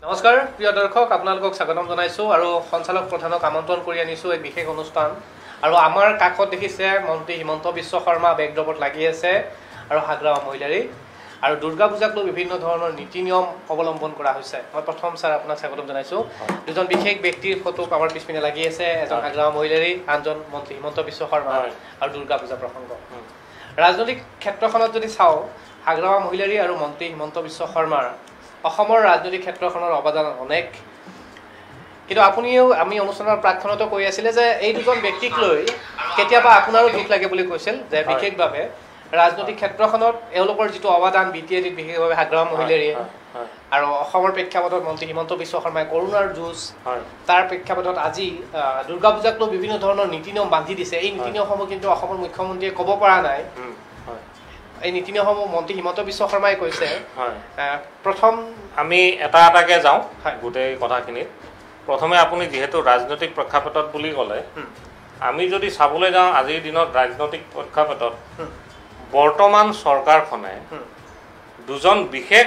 নমস্কাৰ প্ৰিয় দৰ্শক আপোনালোকক স্বাগতম জনাইছো আৰু সঞ্চালক প্ৰধানক আমন্ত্ৰণ কৰি আনিছো এক বিশেষ অনুষ্ঠান আৰু আমাৰ কাকত দেখিছে মন্ত্ৰী হিমন্ত বিশ্ব শৰ্মা বেকড্ৰপত লাগি আছে আৰু হাগ্ৰামা মহিলাৰী আৰু দুৰ্গা পূজাক লৈ বিভিন্ন ধৰণৰ নীতি নিয়ম অৱলম্বন কৰা হৈছে মই প্ৰথম স্যাৰ আপোনাক স্বাগতম জনাইছো দুজন বিশেষ ব্যক্তিৰ ফটো আমাৰ পিছপিনে লাগি আছে এজন হাগ্ৰামা মহিলাৰী আনজন মন্ত্ৰী হিমন্ত বিশ্ব শৰ্মা আৰু দুৰ্গা পূজা প্ৰসংগ ৰাজনৈতিক ক্ষেত্ৰখনত যদি চাও হাগ্ৰামা মহিলাৰী আৰু মন্ত্ৰী হিমন্ত বিশ্ব শৰ্মাৰ অসমৰ ৰাজনৈতিক ক্ষেত্ৰখনৰ অৱদান অনেক কিন্তু আপুনিও আমি অনুষ্ঠানৰ প্ৰাক্ষণতো কৈ আছিল যে এই দুজন ব্যক্তিক লৈ কেতিয়াবা আপোনাৰো দুখ লাগে বুলি কৈছিল যে বিশেষভাৱে ৰাজনৈতিক ক্ষেত্ৰখনত এওঁলোকৰ যিটো অৱদান বিটিএডিত বিশেষভাৱে হাগ্ৰামা মহিলাৰীয়ে আৰু অসমৰ প্ৰেক্ষাপটত মন্ত্ৰী হিমন্ত বিশ্ব শৰ্মাই কৰোণাৰ যুঁজ তাৰ প্ৰেক্ষাপটত আজি দুৰ্গা পূজাক লৈ বিভিন্ন ধৰণৰ নীতি নিয়ম বান্ধি দিছে এই নীতি নিয়মসমূহ কিন্তু অসমৰ মুখ্যমন্ত্ৰীয়ে ক'ব পৰা নাই এই নীতি নিয়মসমূহ মন্ত্ৰী হিমন্ত বিশ্ব শৰ্মাই কৈছে প্ৰথম আমি এটা এটাকে যাওঁ গোটেই কথাখিনিত প্ৰথমে আপুনি যেহেতু ৰাজনৈতিক প্ৰেক্ষাপটত বুলি ক'লে আমি যদি চাবলৈ যাওঁ আজিৰ দিনত ৰাজনৈতিক প্ৰেক্ষাপটত বৰ্তমান চৰকাৰখনে দুজন বিশেষ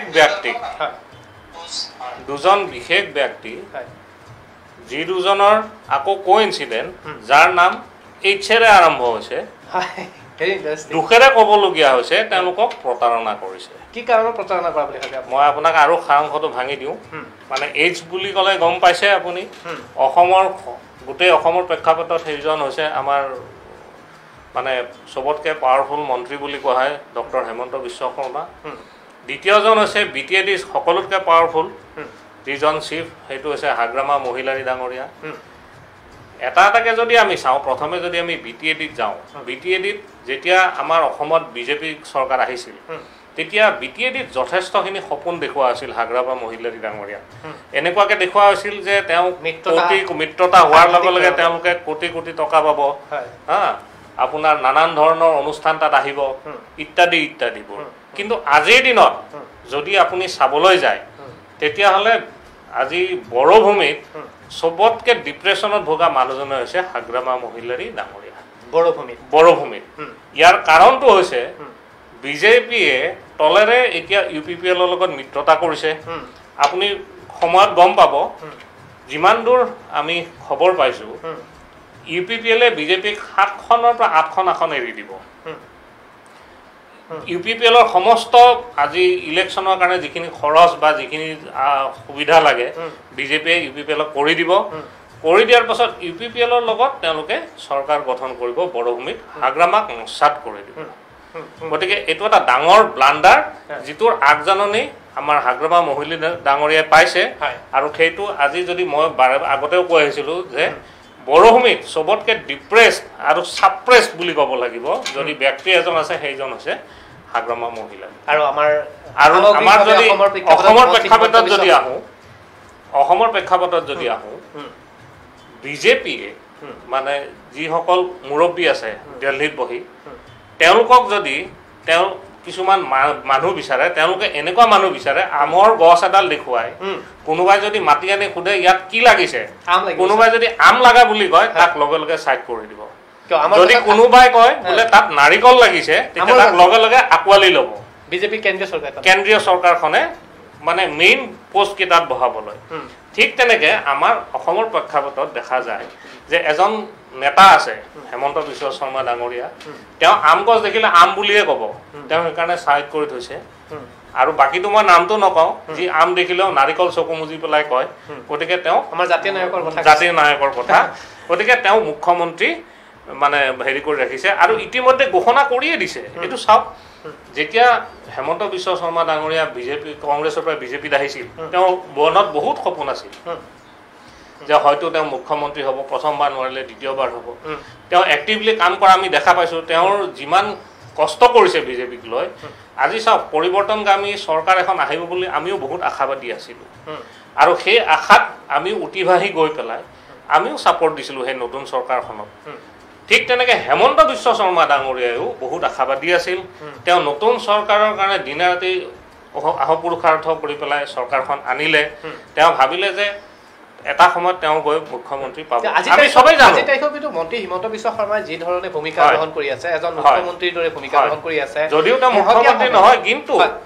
ব্যক্তি যি দুজনৰ আকৌ কোইনসিডেন্ট যাৰ নাম এইচৰে আৰম্ভ হৈছে দুখেৰে ক'বলগীয়া হৈছে তেওঁলোকক প্ৰতাৰণা কৰিছে কি কাৰণত প্ৰতাৰণা কৰা বুলি ভাবে মই আপোনাক আৰু সাৰাংশটো ভাঙি দিওঁ মানে এইচ বুলি ক'লে গম পাইছে আপুনি গোটেই অসমৰ প্ৰেক্ষাপটত সেইজন হৈছে আমাৰ মানে চবতকৈ পাৱাৰফুল মন্ত্ৰী বুলি কোৱা হয় ডক্টৰ হেমন্ত বিশ্ব শৰ্মা দ্বিতীয়জন হৈছে বিটিএডি সকলোতকৈ পাৱাৰফুল যিজন চিফ সেইটো হৈছে হাগ্ৰামা মহিলাৰী ডাঙৰীয়া এটা এটাকে যদি আমি চাওঁ প্ৰথমে যদি আমি বিটিএডিত যাওঁ বিটিএডিত যেতিয়া আমাৰ অসমত বিজেপি চৰকাৰ আহিছিল তেতিয়া বিটিএডিত যথেষ্টখিনি সপোন দেখুওৱা আছিল হাগ্ৰামা মহিলাৰী ডাঙৰীয়া এনেকুৱাকৈ দেখুওৱা হৈছিল যে তেওঁ মিত্ৰতা হোৱাৰ লগে লগে তেওঁলোকে কোটি কোটি টকা পাব আপোনাৰ নানান ধৰণৰ অনুষ্ঠান তাত আহিব ইত্যাদি ইত্যাদিবোৰ কিন্তু আজিৰ দিনত যদি আপুনি চাবলৈ যায় তেতিয়াহ'লে আজি বড়োভূমিত চবতকৈ ডিপ্ৰেশ্যনত ভোগা মানুহজনে হৈছে হাগ্ৰামা মহিলাৰী ডাঙৰীয়া বড়োভূমিত ইয়াৰ কাৰণটো হৈছে বিজেপিয়ে তলেৰে এতিয়া UPPLৰ লগত মিত্ৰতা কৰিছে আপুনি সময়ত গম পাব যিমান দূৰ আমি খবৰ পাইছোঁ UPPLে বিজেপিক 7খনৰ পৰা 8খন আসন এৰি দিব UPPLৰ সমস্ত আজি ইলেকশ্যনৰ কাৰণে যিখিনি খৰচ বা যিখিনি সুবিধা লাগে বিজেপিয়ে UPPLক কৰি দিব কৰি দিয়াৰ পাছত UPPLৰ লগত তেওঁলোকে চৰকাৰ গঠন কৰিব বড়োভূমিত হাগ্ৰামাক নস্যাৎ কৰি দিব গতিকে এইটো এটা ডাঙৰ ব্লাণ্ডাৰ যিটোৰ আগজাননী আমাৰ হাগ্ৰামা মহিলাৰী ডাঙৰীয়াই পাইছে আৰু সেইটো আজি যদি মই আগতেও কৈ আহিছিলোঁ যে বড়োভূমিত চবতকৈ ডিপ্ৰেছড আৰু ছাপ্ৰেছড বুলি ক'ব লাগিব যদি ব্যক্তি এজন আছে সেইজন হৈছে হাগ্ৰামা মহিলা আৰু আমাৰ যদি অসমৰ প্ৰেক্ষাপটত যদি আহোঁ বিজেপিয়ে মানে যিসকল মুৰব্বী আছে দিল্লীত বহি তেওঁলোকক যদি তেওঁ কিছুমান মানুহ বিচাৰে তেওঁলোকে এনেকুৱা মানুহ বিচাৰে আমৰ গছ এডাল দেখুৱাই কোনোবাই যদি মাতি আনি সোধে ইয়াত কি লাগিছে কোনোবাই যদি আম লাগা বুলি কয় তাক লগে লগে চাইড কৰি দিব যদি কোনোবাই কয় বোলে তাত নাৰিকল লাগিছে তেতিয়া তাক লগে লগে আঁকোৱালি ল'ব বিজেপি কেন্দ্ৰীয় চৰকাৰখনে মানে মেইন পোষ্ট কেইটাত বহাবলৈ ঠিক তেনেকৈ আমাৰ অসমৰ প্ৰেক্ষাপটত দেখা যায় যে এজন নেতা আছে হেমন্ত বিশ্ব শৰ্মা ডাঙৰীয়া তেওঁ আম গছ দেখিলে আম বুলিয়ে ক'ব তেওঁ সেইকাৰণে চাইড কৰি থৈছে আৰু বাকীটো মই নামটো নকওঁ যি আম দেখিলেও নাৰিকল চকু মুজি পেলাই কয় গতিকে তেওঁ আমাৰ জাতীয় নায়কৰ কথা গতিকে তেওঁ মুখ্যমন্ত্ৰী মানে হেৰি কৰি ৰাখিছে আৰু ইতিমধ্যে ঘোষণা কৰিয়ে দিছে এইটো চাওক যেতিয়া হেমন্ত বিশ্ব শৰ্মা ডাঙৰীয়া কংগ্ৰেছৰ পৰা বিজেপিত আহিছিল তেওঁ মনত বহুত সপোন আছিল যে হয়তো তেওঁ মুখ্যমন্ত্ৰী হ'ব প্ৰথমবাৰ নোৱাৰিলে দ্বিতীয়বাৰ হ'ব তেওঁ এক্টিভলি কাম কৰা আমি দেখা পাইছোঁ তেওঁৰ যিমান কষ্ট কৰিছে বিজেপিক লৈ আজি চাওক পৰিৱৰ্তনগামী চৰকাৰ এখন আহিব বুলি আমিও বহুত আশাবাদী আছিলোঁ আৰু সেই আশাত আমি উঠি ভাহি গৈ পেলাই আমিও ছাপৰ্ট দিছিলোঁ সেই নতুন চৰকাৰখনক ঠিক তেনেকৈ হেমন্ত বিশ্ব শৰ্মা ডাঙৰীয়ায়ো বহুত আশাবাদী আছিল তেওঁ নতুন চৰকাৰৰ কাৰণে দিনে ৰাতি অহোপুৰুষাৰ্থ কৰি পেলাই চৰকাৰখন আনিলে তেওঁ ভাবিলে যে এটা সময়ত তেওঁ গৈ মুখ্যমন্ত্ৰী পাব আমি সবাই জানো আজি তাইকো কিন্তু মন্ত্ৰী হিমন্ত বিশ্ব শৰ্মাই যি ধৰণে ভূমিকা গ্ৰহণ কৰি আছে এজন মুখ্যমন্ত্ৰীৰ দৰে ভূমিকা গ্ৰহণ কৰি আছে যদিও তেওঁ মুখ্যমন্ত্ৰী নহয় কিন্তু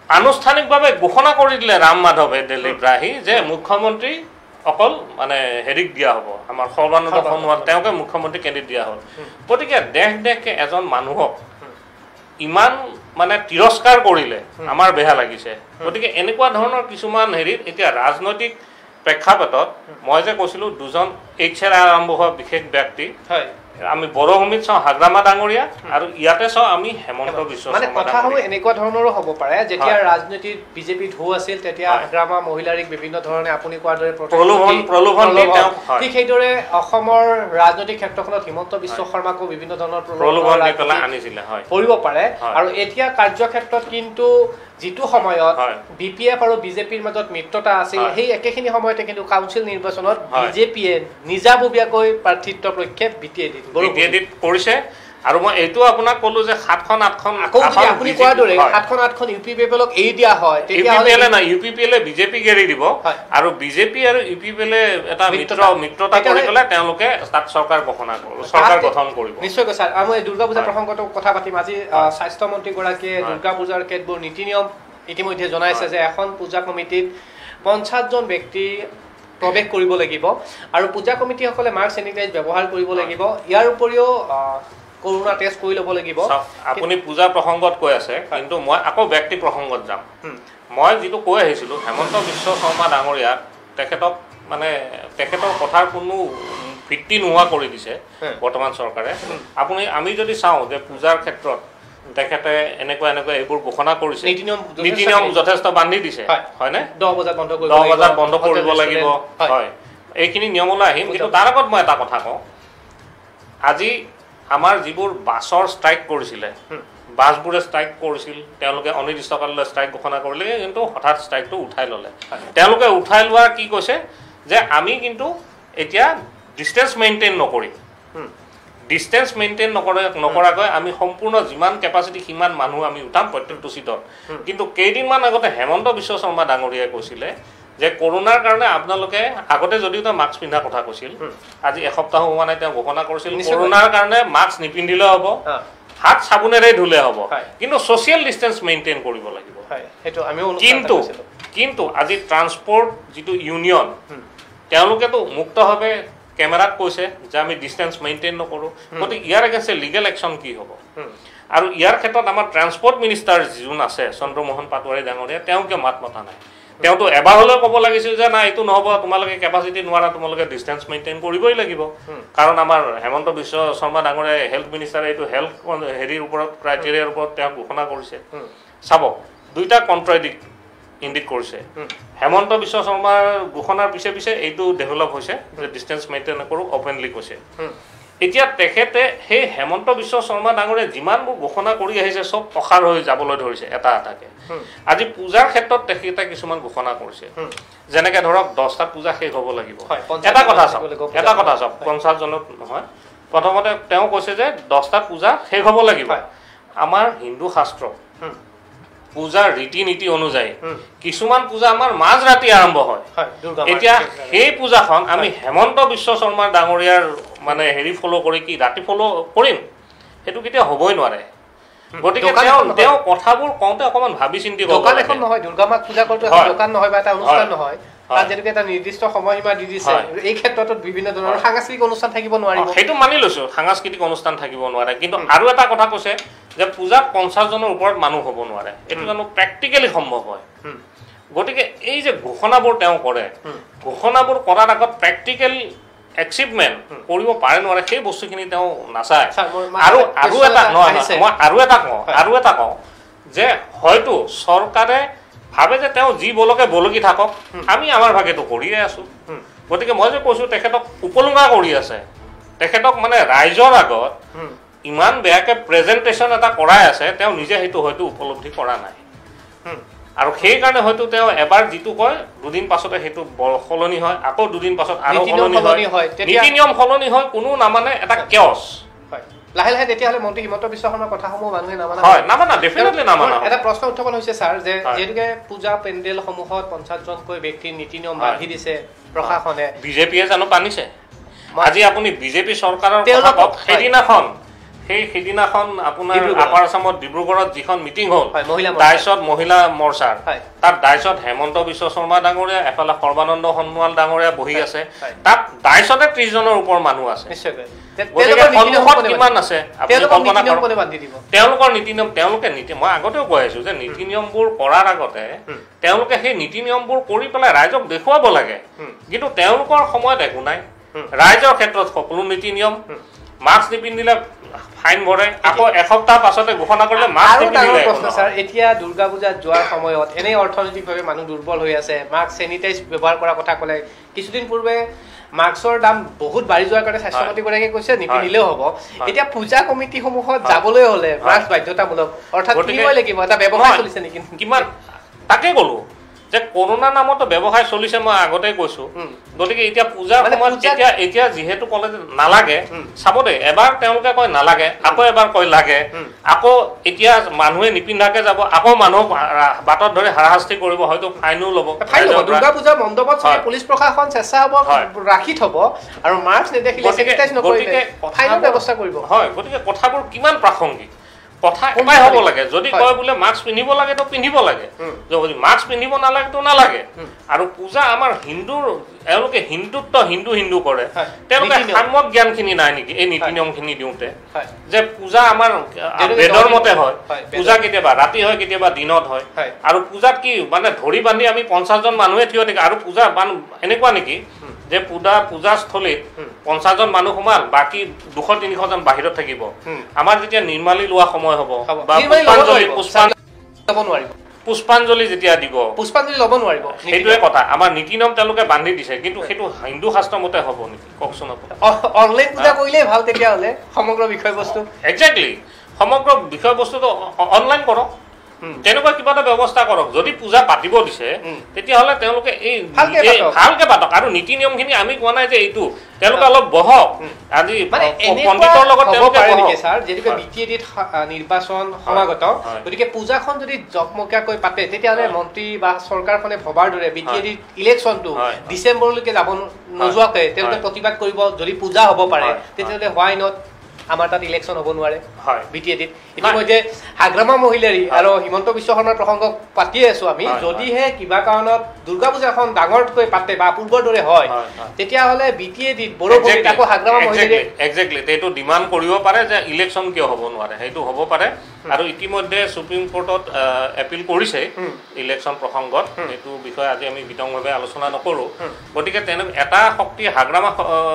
আনুষ্ঠানিকভাৱে ঘোষণা কৰি দিলে ৰাম মাধৱে দিল্লীৰ পৰা আহি যে মুখ্যমন্ত্ৰী অকল মানে হেৰিক দিয়া হ'ব আমাৰ সৰ্বানন্দ সোণোৱাল তেওঁকে মুখ্যমন্ত্ৰী কেন্দ্ৰিত দিয়া হ'ল গতিকে দেশকে এজন মানুহক ইমান মানে তিৰস্কাৰ কৰিলে আমাৰ বেয়া লাগিছে গতিকে এনেকুৱা ধৰণৰ কিছুমান হেৰিত এতিয়া ৰাজনৈতিক প্ৰেক্ষাপটত মই যে কৈছিলোঁ দুজন এইচেৰে আৰম্ভ হোৱা বিশেষ ব্যক্তি আমি বড়ভূমিত চাওঁ হাগ্ৰামা ডাঙৰীয়া আৰু ইয়াতে চাওঁ আমি হেমন্ত বিশ্ব মানে কথাসমূহ এনেকুৱা ধৰণৰো হ'ব পাৰে যেতিয়া ৰাজনীতিত বিজেপি ঢৌ আছিল তেতিয়া হাগ্ৰামা মহিলাৰীক বিভিন্ন ধৰণে আপুনি কোৱাৰ দৰে প্ৰলোভন ঠিক সেইদৰে অসমৰ ৰাজনৈতিক ক্ষেত্ৰখনত হিমন্ত বিশ্ব শৰ্মাকো বিভিন্ন ধৰণৰ প্ৰলোভন দি পেলাই আনিছিলে কৰিব পাৰে আৰু এতিয়া কাৰ্যক্ষেত্ৰত কিন্তু যিটো সময়ত বিপিএফ আৰু বিজেপিৰ মাজত মিত্ৰতা আছিল সেই একেখিনি সময়তে কিন্তু কাউন্সিল নিৰ্বাচনত বিজেপিয়ে নিজাববীয়াকৈ প্ৰাৰ্থিত্ব প্ৰক্ষেপ বিটিএডিত কৰিছে আৰু মই এইটো আপোনাক ক'লো যে 7খন 8খন আকৌ যদি আপুনি কোৱাৰ দৰে 7খন 8খন ইউপিপিএলক এৰি দিয়া হয় তেতিয়াহ'লে না ইউপিপিএলে বিজেপিক এৰি দিব আৰু বিজেপি আৰু ইউপিপিএলে এটা মিত্ৰতা কৰি পেলাই তেওঁলোকে তাত চৰকাৰ গঠন কৰিব নিশ্চয়কৈ ছাৰ আমি দুৰ্গা পূজা প্ৰসংগতো কথা পাতিম আজি স্বাস্থ্য মন্ত্ৰীগৰাকীয়ে দুৰ্গা পূজাৰ কেতবোৰ নীতি নিয়ম ইতিমধ্যে জনাইছে যে এখন পূজা কমিটিত 50জন ব্যক্তি প্ৰৱেশ কৰিব লাগিব আৰু পূজা কমিটিসকলে মাস্ক চেনিটাইজ ব্যৱহাৰ কৰিব লাগিব ইয়াৰ উপৰিও কৰোনা টেষ্ট কৰি ল'ব লাগিব আপুনি পূজা প্ৰসংগত কৈ আছে কিন্তু মই আকৌ ব্যক্তি প্ৰসংগত যাম মই যিটো কৈ আহিছিলোঁ হেমন্ত বিশ্ব শৰ্মা ডাঙৰীয়াক তেখেতৰ কথাৰ কোনো ভিত্তি নোহোৱা কৰি দিছে বৰ্তমান চৰকাৰে আমি যদি চাওঁ যে পূজাৰ ক্ষেত্ৰত তেখেতে এনেকুৱা এইবোৰ ঘোষণা কৰিছে নীতি নিয়ম যথেষ্ট বান্ধি দিছে হয়নে 10 বজাত বন্ধ কৰিব লাগিব হয় এইখিনি নিয়মলৈ আহিম কিন্তু তাৰ আগত মই এটা কথা কওঁ আজি আমাৰ যিবোৰ বাছৰ ষ্ট্ৰাইক কৰিছিলে বাছবোৰে ষ্ট্ৰাইক কৰিছিল তেওঁলোকে অনিৰ্দিষ্টকাললৈ ষ্ট্ৰাইক ঘোষণা কৰিলে কিন্তু হঠাৎ ষ্ট্ৰাইকটো উঠাই ল'লে তেওঁলোকে উঠাই লোৱাৰ কি কৈছে যে আমি কিন্তু এতিয়া ডিষ্টেঞ্চ মেইনটেইন নকৰিম ডিষ্টেঞ্চ মেইনটেইন নকৰাকৈ আমি সম্পূৰ্ণ যিমান কেপাচিটি সিমান মানুহ আমি উঠাম প্ৰত্যেকটো চিটত কিন্তু কেইদিনমান আগতে হেমন্ত বিশ্ব শৰ্মা ডাঙৰীয়াই কৈছিলে যে কৰোনাৰ কাৰণে আপোনালোকে আগতে যদিও তেওঁ মাস্ক পিন্ধাৰ কথা কৈছিল আজি এসপ্তাহ হোৱা নাই তেওঁ ঘোষণা কৰিছিল কৰোনাৰ কাৰণে মাস্ক নিপিন্ধিলে হ'ব হাত চাবোনেৰে ধুলে হ'ব কিন্তু ছ'চিয়েল ডিষ্টেঞ্চ মেইনটেইন কৰিব লাগিব কিন্তু আজি ট্ৰান্সপৰ্ট যিটো ইউনিয়ন তেওঁলোকেতো মুক্তভাৱে কেমেৰাত কৈছে যে আমি ডিষ্টেঞ্চ মেইনটেইন নকৰোঁ গতিকে ইয়াৰ এগেইনষ্টে লিগেল একশ্যন কি হ'ব আৰু ইয়াৰ ক্ষেত্ৰত আমাৰ ট্ৰান্সপৰ্ট মিনিষ্টাৰ যোন আছে চন্দ্ৰমোহন পাটোৱাৰী ডাঙৰীয়া তেওঁকে মাত মতা নাই তেওঁতো এবাৰ হ'লেও ক'ব লাগিছিল যে নাই এইটো নহ'ব তোমালোকে কেপাচিটি নোৱাৰা তোমালোকে ডিষ্টেঞ্চ মেইনটেইন কৰিবই লাগিব কাৰণ আমাৰ হেমন্ত বিশ্ব শৰ্মা ডাঙৰীয়াই হেল্থ মিনিষ্টাৰে এইটো হেল্থ হেৰিৰ ওপৰত ক্ৰাইটেৰিয়াৰ ওপৰত তেওঁ ঘোষণা কৰিছে চাব দুইটা কণ্ট্ৰাডিক্ট ইণ্ডিকেট কৰিছে হেমন্ত বিশ্ব শৰ্মাৰ ঘোষণাৰ পিছে এইটো ডেভেলপ হৈছে যে ডিষ্টেঞ্চ মেইনটেইন নকৰোঁ অপেনলি কৈছে এতিয়া তেখেতে সেই হেমন্ত বিশ্ব শৰ্মা ডাঙৰীয়াই যিমানবোৰ ঘোষণা কৰি আহিছে চব প্ৰসাৰ হৈ যাবলৈ ধৰিছে এটা এটাকে আজি পূজাৰ ক্ষেত্ৰত তেখেতে কিছুমান ঘোষণা কৰিছে যেনেকৈ ধৰক 10টাত পূজা শেষ হ'ব লাগিব এটা কথা চাওক 50জনত নহয় প্ৰথমতে তেওঁ কৈছে যে 10টাত পূজা শেষ হ'ব লাগিব আমাৰ হিন্দু শাস্ত্ৰ পূজাৰ ৰীতি নীতি অনুযায়ী কিছুমান পূজা আমাৰ মাজ ৰাতি আৰম্ভ হয় এতিয়া সেই পূজাখন আমি হেমন্ত বিশ্ব শৰ্মা ডাঙৰীয়াৰ মানে হেৰি ফ'ল' কৰি কি ৰাতি ফ'ল' কৰিম সেইটো কেতিয়া হ'বই নোৱাৰে গতিকে তেওঁ কথাবোৰ কওঁতে অকণমান ভাবি চিন্তি দোকান এখন নহয় দুৰ্গা মাক পূজা কৰোঁতে দোকান নহয় বা এটা অনুষ্ঠান নহয় যেনেকৈ এটা নিৰ্দিষ্ট সময়সীমা দি দিছে এই ক্ষেত্ৰত বিভিন্ন ধৰণৰ সাংস্কৃতিক অনুষ্ঠান থাকিব নোৱাৰিব সেইটো মানি লৈছোঁ সাংস্কৃতিক অনুষ্ঠান থাকিব নোৱাৰে কিন্তু আৰু এটা কথা কৈছে যে পূজাত 50জনৰ ওপৰত মানুহ হ'ব নোৱাৰে এইটো জানো প্ৰেক্টিকেলি সম্ভৱ হয় গতিকে এই যে ঘোষণাবোৰ তেওঁ কৰে ঘোষণাবোৰ কৰাৰ আগত প্ৰেক্টিকেল এচিভমেণ্ট কৰিব পাৰে নোৱাৰে সেই বস্তুখিনি তেওঁ নাচায় আৰু এটা কওঁ যে হয়তো চৰকাৰে ভাবে যে তেওঁ যি বলকে বলকি থাকক আমি আমাৰ ভাগেতো কৰিয়ে আছোঁ গতিকে মই যে কৈছোঁ তেখেতক উপলুঙা কৰি আছে তেখেতক মানে ৰাইজৰ আগত ইমান বেয়াকৈ প্ৰেজেণ্টেশ্যন এটা কৰাই আছে তেওঁ নিজে সেইটো হয়তো উপলব্ধি কৰা নাই আৰু সেইকাৰণে হয়তো তেওঁ এবাৰ যিটো কয় দুদিন পাছতে সেইটো সলনি হয় আকৌ দুদিন পাছত আৰু সলনি হয় নীতি নিয়ম সলনি হয় কোনো নামানে এটা কেঅছ লাহে লাহে তেতিয়াহ'লে মন্ত্ৰী হিমন্ত বিশ্ব শৰ্মাৰ কথাসমূহ মানুহে নামানা ডেফিনেটলি নামানা এটা প্ৰশ্ন উত্থাপন হৈছে ছাৰ যে যিহেতুকে পূজা পেণ্ডেলসমূহত 50জনকৈ ব্যক্তিৰ নীতি নিয়ম বান্ধি দিছে প্ৰশাসনে বিজেপিয়ে জানো মানিছে আজি আপুনি বিজেপি চৰকাৰৰ সেই সিদিনাখন আপোনাৰ আপাৰ আসামত ডিব্ৰুগড়ত যিখন মিটিং হ'ল ডাইচত মহিলা মৰ্চাৰ তাত ডাইচত হেমন্ত বিশ্ব শৰ্মা ডাঙৰীয়া এফালে সৰ্বানন্দ সোণোৱাল ডাঙৰীয়া বহি আছে তাত ডাইচতে 30 জনৰ ওপৰ মানুহ আছে কিমান আছে তেওঁলোকৰ নীতি নিয়ম তেওঁলোকে মই আগতেও কৈ আছো যে নীতি নিয়মবোৰ কৰাৰ আগতে তেওঁলোকে সেই নীতি নিয়মবোৰ কৰি পেলাই ৰাইজক দেখুৱাব লাগে কিন্তু তেওঁলোকৰ সময়ত একো নাই ৰাইজৰ ক্ষেত্ৰত সকলো নীতি নিয়ম মাস্ক নিপিন্ধিলে ফাইন ভৰে আকৌ এসপ্তাহ পাছতে ঘোষণা কৰিলে মাস্ক নিপিন্ধিলে স্যাৰ এতিয়া দুৰ্গা পূজাত যোৱাৰ সময়ত এনে অৰ্থনৈতিকভাৱে মানুহ দুৰ্বল হৈ আছে মাস্ক স্যানিটাইজ ব্যৱহাৰ কৰাৰ কথা ক'লে কিছুদিন পূৰ্বে মাস্কৰ দাম বহুত বাঢ়ি যোৱাৰ কাৰণে স্বাস্থ্যমন্ত্ৰীগৰাকীয়ে কৈছে নিপিন্ধিলেও হ'ব এতিয়া পূজা কমিটিসমূহত যাবলৈ হ'লে মাস্ক বাধ্যতামূলক অৰ্থাৎ কিনিবই লাগিব এটা ব্যৱসায় চলিছে নেকি কিমান তাকে ক'লো যে কৰোনা নামতো ব্যৱসায় চলিছে মই আগতে কৈছো গতিকে এতিয়া পূজাৰ সময়ত এতিয়া যিহেতু ক'লে নালাগে চাব দে এবাৰ তেওঁলোকে কয় নালাগে আকৌ এবাৰ কয় লাগে আকৌ এতিয়া মানুহে নিপিন্ধাকে যাব আকৌ মানুহ বাটত ধৰি হাৰাশাস্তি কৰিব হয়তো ফাইনো ল'ব দুৰ্গা পূজাৰ মণ্ডপত পুলিচ প্ৰশাসন স্বেচ্ছাসেৱক ৰাখি থ'ব আৰু মাস্ক নেদেখিলে স্যানিটাইজ নকৰিলে ফাইনৰ ব্যৱস্থা কৰিব হয় গতিকে কথাবোৰ কিমান প্ৰাসংগিক কথা এটাই হ'ব লাগে যদি কয় বোলে মাস্ক পিন্ধিব লাগে তো পিন্ধিব লাগে যদি মাস্ক পিন্ধিব নালাগে তো নালাগে আৰু পূজা আমাৰ হিন্দুৰ এওঁলোকে হিন্দুত্ব হিন্দু কৰে তেওঁলোকে সাম্যক জ্ঞানখিনি নাই নেকি এই নীতি নিয়মখিনি দিওঁতে যে পূজা আমাৰ বেদৰ মতে হয় পূজা কেতিয়াবা ৰাতি হয় কেতিয়াবা দিনত হয় আৰু পূজাত কি মানে ধৰি বান্ধি আমি 50 জন মানুহে থিয় থাকে আৰু পূজা এনেকুৱা নেকি যে পূজাস্থলীত 50 জন মানুহ সোমাল বাকী 200-300 জন বাহিৰত থাকিব আমাৰ যেতিয়া নিৰ্মালী লোৱা সময় হ'ব বা পুষ্পাঞ্জলি যেতিয়া দিব পুষ্পাঞ্জলি ল'ব নোৱাৰিব সেইটোৱে কথা আমাৰ নীতি নিয়ম তেওঁলোকে বান্ধি দিছে কিন্তু সেইটো হিন্দু শাস্ত্ৰ মতে হ'ব নেকি কওকচোন আপুনি অনলাইন পূজা কৰিলেই ভাল তেতিয়াহ'লে সমগ্ৰ বিষয়বস্তু একজেক্টলি সমগ্ৰ বিষয়বস্তুটো অনলাইন কৰক তেনেকুৱা কিবা এটা ব্যৱস্থা কৰক যদি পূজা পাতিব দিছে তেতিয়াহ'লে তেওঁলোকে এই ভালকে পাতক আৰু নীতি নিয়মখিনি আমি কোৱা নাই যে এইটো তেওঁলোকে অলপ বহক আজি পণ্ডিতৰ লগত যেনেকৈ বিটিএডিত নিৰ্বাচন সমাগত গতিকে পূজাখন যদি জকমকীয়াকৈ পাতে তেতিয়াহ'লে মন্ত্ৰী বা চৰকাৰখনে ভবাৰ দৰে বিটিএডিত ইলেকশ্যনটো ডিচেম্বৰলৈকে যাব নোযোৱাকৈ তেওঁলোকে প্ৰতিবাদ কৰিব যদি পূজা হ'ব পাৰে তেতিয়াহ'লে হোৱাই নট আমাৰ তাত ইলেকশ্যন হ'ব নোৱাৰে বিটিএডিত ইতিমধ্যে হাগ্ৰামা মহিলাৰী আৰু হিমন্ত বিশ্ব শৰ্মাৰ প্ৰসংগ পাতিয়ে আছো আমি যদিহে কিবা কাৰণত দুৰ্গা পূজাখন ডাঙৰকৈ পাতে বা পূৰ্বৰ দৰে হয় তেতিয়াহ'লে বিটিএডিত বড়োভূমিত আকৌ হাগ্ৰামা মহিলাৰী একজেক্টলি এইটো ডিমাণ্ড কৰিব পাৰে যে ইলেকশ্যন কিয় হ'ব নোৱাৰে সেইটো হ'ব পাৰে আৰু ইতিমধ্যে সুপ্ৰিম কোৰ্টত এপিল কৰিছে ইলেকশ্যন প্ৰসংগত এইটো বিষয়ে আজি আমি বিতংভাৱে আলোচনা নকৰোঁ গতিকে তেনে এটা শক্তি হাগ্ৰামা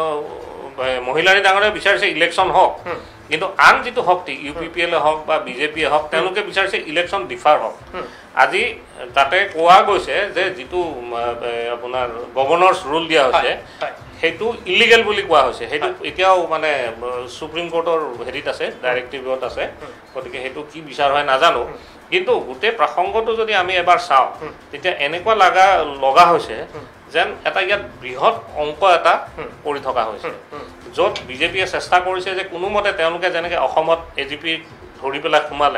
মহিলাৰী ডাঙৰে বিচাৰিছে ইলেকশ্যন হওক কিন্তু আন যিটো শক্তি UPPL হওক বা বিজেপিয়ে হওক তেওঁলোকে বিচাৰিছে ইলেকশ্যন ডিফাৰ হওক আজি তাতে কোৱা গৈছে যে যিটো আপোনাৰ গভৰ্ণৰ্ছ ৰুল দিয়া হৈছে সেইটো ইলিগেল বুলি কোৱা হৈছে সেইটো এতিয়াও মানে সুপ্ৰিম কোৰ্টৰ হেৰিত আছে ডাইৰেক্টিভত আছে গতিকে সেইটো কি বিচাৰ হয় নাজানো কিন্তু গোটেই প্ৰসংগটো যদি আমি এবাৰ চাওঁ তেতিয়া এনেকুৱা লগা হৈছে যেন এটা ইয়াত বৃহৎ অংক এটা কৰি থকা হৈছে য'ত বিজেপিয়ে চেষ্টা কৰিছে যে কোনোমতে তেওঁলোকে যেনেকৈ অসমত AGP ধৰি পেলাই সোমালে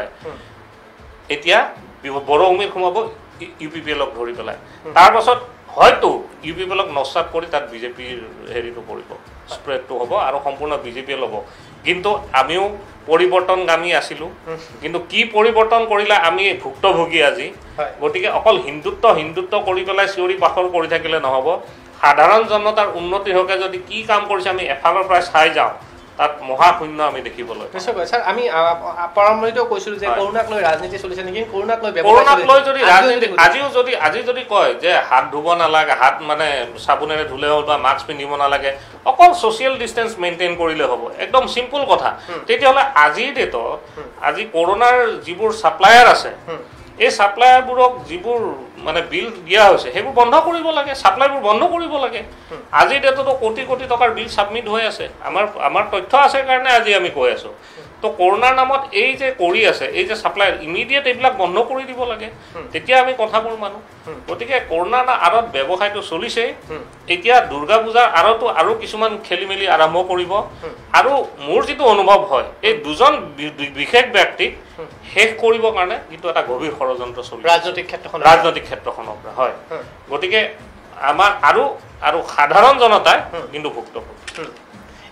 এতিয়া বড়োভূমিত সোমাব UPPLক ধৰি পেলাই তাৰপাছত হয়তো UPPLক নস্বাত কৰি তাত বিজেপিৰ হেৰিটো কৰিব স্প্ৰেডটো হ'ব আৰু সম্পূৰ্ণ বিজেপিয়ে ল'ব কিন্তু আমিও পৰিৱৰ্তনগামী আছিলোঁ কিন্তু কি পৰিৱৰ্তন কৰিলে আমি ভুক্তভোগী আজি গতিকে অকল হিন্দুত্ব কৰি পেলাই চিঞৰি বাখৰ কৰি থাকিলে নহ'ব সাধাৰণ জনতাৰ উন্নতিৰ হকে যদি কি কাম কৰিছে আমি এফালৰ পৰা চাই যাওঁ তাত মহাশূন্য আমি দেখিবলৈ নিশ্চয় স্যাৰ আমি পৰম্পৰিত কৈছিলোঁ যে কৰোণাক লৈ ৰাজনীতি চলিছে নেকি কৰোণাক লৈ যদি ৰাজনীতি আজি যদি কয় যে হাত ধুব নালাগে হাত মানে চাবোনেৰে ধুলে হ'ল বা মাস্ক পিন্ধিব নালাগে অকল ছ'চিয়েল ডিষ্টেঞ্চ মেইনটেইন কৰিলে হ'ব একদম চিম্পুল কথা তেতিয়াহ'লে আজিৰ ডেটত আজি কৰোণাৰ যিবোৰ ছাপ্লায়াৰ আছে এই ছাপ্লায়াৰবোৰক যিবোৰ মানে বিল দিয়া হৈছে সেইবোৰ বন্ধ কৰিব লাগে ছাপ্লাইবোৰ বন্ধ কৰিব লাগে আজিৰ ডেটতো কোটি টকাৰ বিল ছাবমিট হৈ আছে আমাৰ তথ্য আছে কাৰণে আজি আমি কৈ আছোঁ তো কৰোনাৰ নামত এই যে কৰি আছে এই যে ছাপ্লাই ইমিডিয়েট এইবিলাক বন্ধ কৰি দিব লাগে তেতিয়া আমি কথাবোৰ মানো গতিকে কৰোনাৰ আঁৰত ব্যৱসায়টো চলিছেই এতিয়া দুৰ্গা পূজাৰ আঁৰতো আৰু কিছুমান খেলি মেলি আৰম্ভ কৰিব আৰু মোৰ যিটো অনুভৱ হয় এই দুজন বিশেষ ব্যক্তিক শেষ কৰিবৰ কাৰণে যিটো এটা গভীৰ ষড়যন্ত্ৰ চলিছে ৰাজনৈতিক ক্ষেত্ৰখনৰ পৰা হয় গতিকে আমাৰ আৰু সাধাৰণ জনতাই কিন্তু ভুক্তভোগী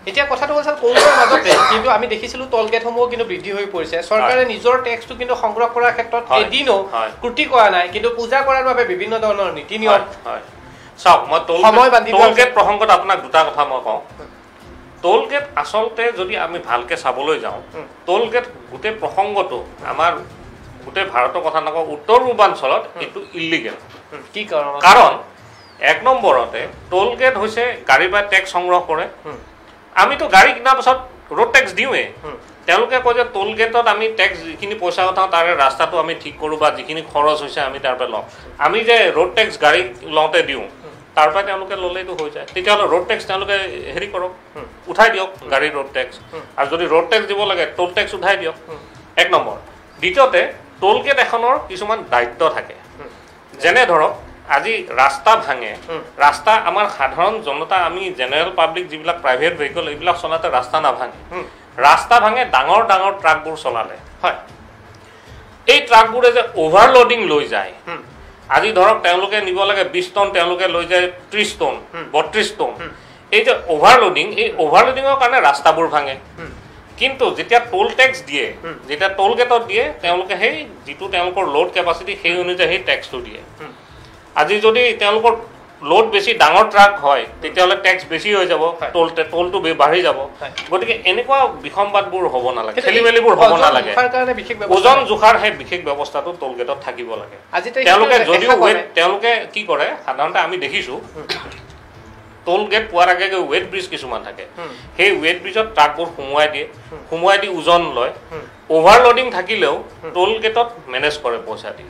এতিয়া কথাটো হ'ল স্যাৰ কৰোনাৰ মাজতে কিন্তু আমি দেখিছিলোঁ টোল গেটসমূহ কিন্তু বৃদ্ধি হৈ পৰিছে চৰকাৰে নিজৰ টেক্সটো কিন্তু সংগ্ৰহ কৰাৰ ক্ষেত্ৰত এদিনো ত্ৰুটি কৰা নাই কিন্তু পূজা কৰাৰ বাবে বিভিন্ন ধৰণৰ নীতি নিয়ম চাওক মই টোল গেট প্ৰসংগত আপোনাক দুটা কথা মই কওঁ টোল গেট আচলতে যদি আমি ভালকৈ চাবলৈ যাওঁ টোল গেট গোটেই প্ৰসংগটো আমাৰ গোটেই ভাৰতৰ কথা নকওঁ উত্তৰ পূৰ্বাঞ্চলত এইটো ইলিগেল কি কাৰণ কাৰণ এক নম্বৰতে টোল গেট হৈছে গাড়ীৰ পৰা টেক্স সংগ্ৰহ কৰে আমিতো গাড়ী কিনাৰ পাছত ৰোড টেক্স দিওঁৱেই তেওঁলোকে কয় যে টোল গেটত আমি টেক্স যিখিনি পইচা উঠাওঁ তাৰে ৰাস্তাটো আমি ঠিক কৰোঁ বা যিখিনি খৰচ হৈছে আমি তাৰ পৰা লওঁ আমি যে ৰোড টেক্স গাড়ী লওঁতে দিওঁ তাৰ পৰা তেওঁলোকে ল'লেইতো হৈ যায় তেতিয়াহ'লে ৰোড টেক্স তেওঁলোকে হেৰি কৰক উঠাই দিয়ক গাড়ীৰ ৰোড টেক্স আৰু যদি ৰোড টেক্স দিব লাগে টোল টেক্স উঠাই দিয়ক এক নম্বৰ দ্বিতীয়তে টোল গেট এখনৰ কিছুমান দায়িত্ব থাকে যেনে ধৰক আজি ৰাস্তা ভাঙে ৰাস্তা আমাৰ সাধাৰণ জনতা আমি জেনেৰেল পাব্লিক যিবিলাক প্ৰাইভেট ভেহিকল এইবিলাক চলাতে ৰাস্তা নাভাঙে ৰাস্তা ভাঙে ডাঙৰ ডাঙৰ ট্ৰাকবোৰ চলালে হয় এই ট্ৰাকবোৰে যে অভাৰলোডিং লৈ যায় আজি ধৰক তেওঁলোকে নিব লাগে 20 টন তেওঁলোকে লৈ যায় 30 টন 32 টন এই যে অভাৰলোডিং এই অভাৰলোডিঙৰ কাৰণে ৰাস্তাবোৰ ভাঙে কিন্তু যেতিয়া টোল টেক্স দিয়ে যেতিয়া টোল গেটত দিয়ে তেওঁলোকে সেই যিটো তেওঁলোকৰ লোড কেপাচিটি সেই অনুযায়ী সেই টেক্সটো দিয়ে আজি যদি তেওঁলোকৰ লোড বেছি ডাঙৰ ট্ৰাক হয় তেতিয়াহ'লে টেক্স বেছি হৈ যাব টোলটো বাঢ়ি যাব গতিকে এনেকুৱা বিসম্বাদবোৰ হ'ব নালাগে খেলিমেলিবোৰ হ'ব নালাগে ওজন জোখাৰ সেই বিশেষ ব্যৱস্থাটো টোল গেটত থাকিব লাগে তেওঁলোকে যদিও তেওঁলোকে কি কৰে সাধাৰণতে আমি দেখিছোঁ টোল গেট পোৱাৰ আগে আগে ৱেট ব্ৰিজ কিছুমান থাকে সেই ৱেট ব্ৰিজত ট্ৰাকবোৰ সোমোৱাই দি ওজন লয় অভাৰলোডিং থাকিলেও টোল গেটত মেনেজ কৰে পইচা দি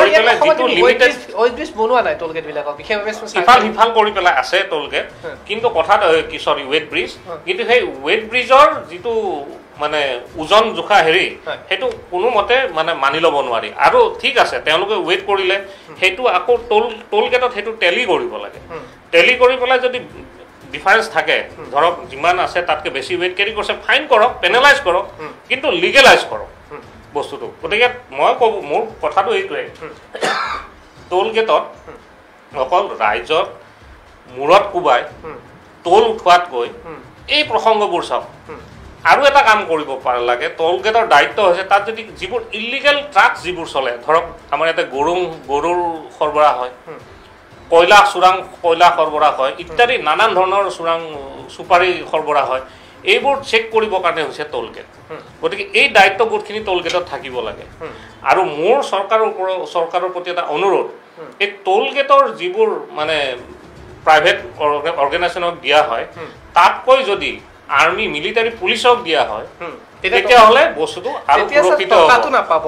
ইফাল সিফাল কৰি পেলাই আছে টোল গেট কিন্তু কথাত কি চৰি ৱেট ব্ৰিজ কিন্তু সেই ৱেট ব্ৰিজৰ যিটো মানে ওজন জোখা হেৰি সেইটো কোনোমতে মানে মানি ল'ব নোৱাৰি আৰু ঠিক আছে তেওঁলোকে ৱেট কৰিলে সেইটো আকৌ টোল গেটত সেইটো টেলি কৰিব লাগে টেলি কৰি পেলাই যদি ডিফাৰেন্স থাকে ধৰক যিমান আছে তাতকৈ বেছি ৱেট কেৰি কৰিছে ফাইন কৰক পেনেলাইজ কৰক কিন্তু লিগেলাইজ কৰক বস্তুটো গতিকে মই ক'ব মোৰ কথাটো এইটোৱে টোল গেটত অকল ৰাইজৰ মূৰত কোবাই টোল উঠোৱাতকৈ এই প্ৰসংগবোৰ চাওক আৰু এটা কাম কৰিব পাৰে লাগে টোল গেটৰ দায়িত্ব হৈছে তাত যদি যিবোৰ ইলিগেল ট্ৰাক যিবোৰ চলে ধৰক আমাৰ ইয়াতে গৰুৰ সৰবৰাহ হয় কয়লা সৰবৰাহ হয় ইত্যাদি নানান ধৰণৰ চুপাৰী সৰবৰাহ হয় এইবোৰ চেক কৰিবৰ কাৰণে হৈছে টোল গেট গতিকে এই দায়িত্ববোধখিনি টোল গেটত থাকিব লাগে আৰু মোৰ চৰকাৰৰ প্ৰতি এটা অনুৰোধ এই টোল গেটৰ যিবোৰ মানে প্ৰাইভেট অৰ্গেনাইজেশ্যনক দিয়া হয় তাতকৈ যদি আৰ্মি মিলিটাৰী পুলিচক দিয়া হয় তেতিয়াহ'লে বস্তুটো আৰু সুৰক্ষিত নাপাব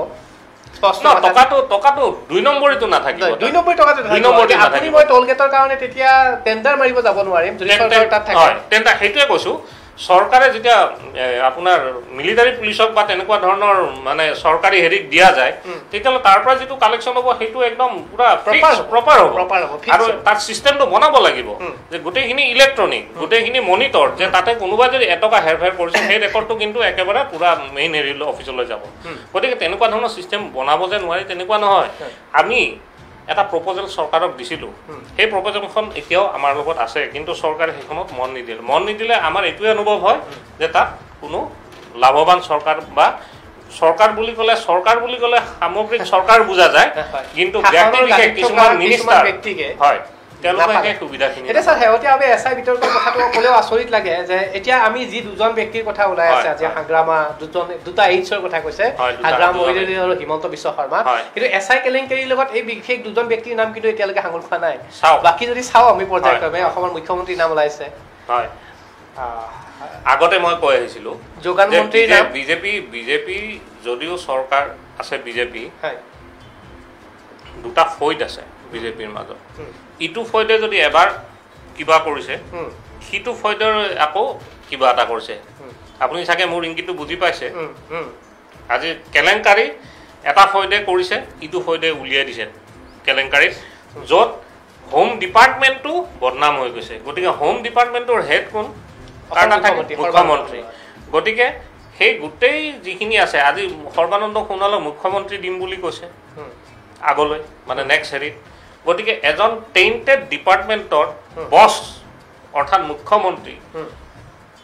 টকাটো 2 নম্বৰীটো নাথাকিব 2 নম্বৰী টকাটো আপুনি মই টোল গেটৰ কাৰণে তেতিয়া টেণ্ডাৰ মাৰিব যাব নোৱাৰিম যদি চৰকাৰ তাত থাকে টেণ্ডাৰ সেইটোৱে কৈছোঁ চৰকাৰে যেতিয়া আপোনাৰ মিলিটাৰী পুলিচক বা তেনেকুৱা ধৰণৰ মানে চৰকাৰী হেৰিক দিয়া যায় তেতিয়াহ'লে তাৰ পৰা যিটো কালেকশ্যন হ'ব সেইটো একদম পুৰা প্ৰপাৰ হ'ব আৰু তাৰ চিষ্টেমটো বনাব লাগিব যে গোটেইখিনি ইলেক্ট্ৰনিক গোটেইখিনি মনিটৰ যে তাতে কোনোবা যদি এটকা হেৰফেৰ কৰিছে সেই ৰেকৰ্ডটো কিন্তু একেবাৰে পুৰা মেইন হেৰি অফিচলৈ যাব গতিকে তেনেকুৱা ধৰণৰ চিষ্টেম বনাব যে নোৱাৰি তেনেকুৱা নহয় আমি এটা প্ৰপ'জেল চৰকাৰক দিছিলোঁ সেই প্ৰপ'জেলখন এতিয়াও আমাৰ লগত আছে কিন্তু চৰকাৰে সেইখনত মন নিদিলে আমাৰ এইটোৱে অনুভৱ হয় যে তাত কোনো লাভৱান চৰকাৰ বা চৰকাৰ বুলি ক'লে সামগ্ৰিক চৰকাৰ বুজা যায় কিন্তু ব্যক্তি বিশেষ কিছুমান মিনিষ্টাৰ হয় তেওঁলোকে সুবিধাখিনি এতিয়া স্যাৰ শেহতীয়াভাৱে এছআই বিতৰ্কৰ কথাটো ক'লেও আচৰিত লাগে যে এতিয়া আমি যি দুজন ব্যক্তিৰ কথা ওলাই আছে আজি হাগ্ৰামা দুটা এইচৰ কথা কৈছে হাগ্ৰাম মহিলাৰী আৰু হিমন্ত বিশ্ব শৰ্মা কিন্তু এছআই কেলেংকাৰীৰ লগত এই বিশেষ দুজন ব্যক্তিৰ নাম কিন্তু এতিয়ালৈকে সাঙুৰ খোৱা নাই বাকী যদি চাওঁ আমি পৰ্যায়ক্ৰমে অসমৰ মুখ্যমন্ত্ৰীৰ নাম ওলাইছে হয় আগতে মই কৈ আহিছিলোঁ যোগান মন্ত্ৰীৰ নাম বিজেপি যদিও চৰকাৰ আছে বিজেপি দুটা ফৈদ আছে বিজেপিৰ মাজত ইটো ফৈদে যদি এবাৰ কিবা কৰিছে সিটো ফৈদৰ আকৌ কিবা এটা কৰিছে আপুনি চাগে মোৰ ইংগিতটো বুজি পাইছে আজি কেলেংকাৰী এটা ফৈদে কৰিছে ইটো ফৈদে উলিয়াই দিছে কেলেংকাৰীত য'ত হোম ডিপাৰ্টমেণ্টটো বদনাম হৈ গৈছে গতিকে হোম ডিপাৰ্টমেণ্টৰ হেড কোন মুখ্যমন্ত্ৰী গতিকে সেই গোটেই যিখিনি আছে আজি সৰ্বানন্দ সোণোৱালক মুখ্যমন্ত্ৰী দিম বুলি কৈছে আগলৈ মানে নেক্সট হেৰিত গতিকে এজন টেইণ্টেড ডিপাৰ্টমেণ্টৰ বছ অৰ্থাৎ মুখ্যমন্ত্ৰী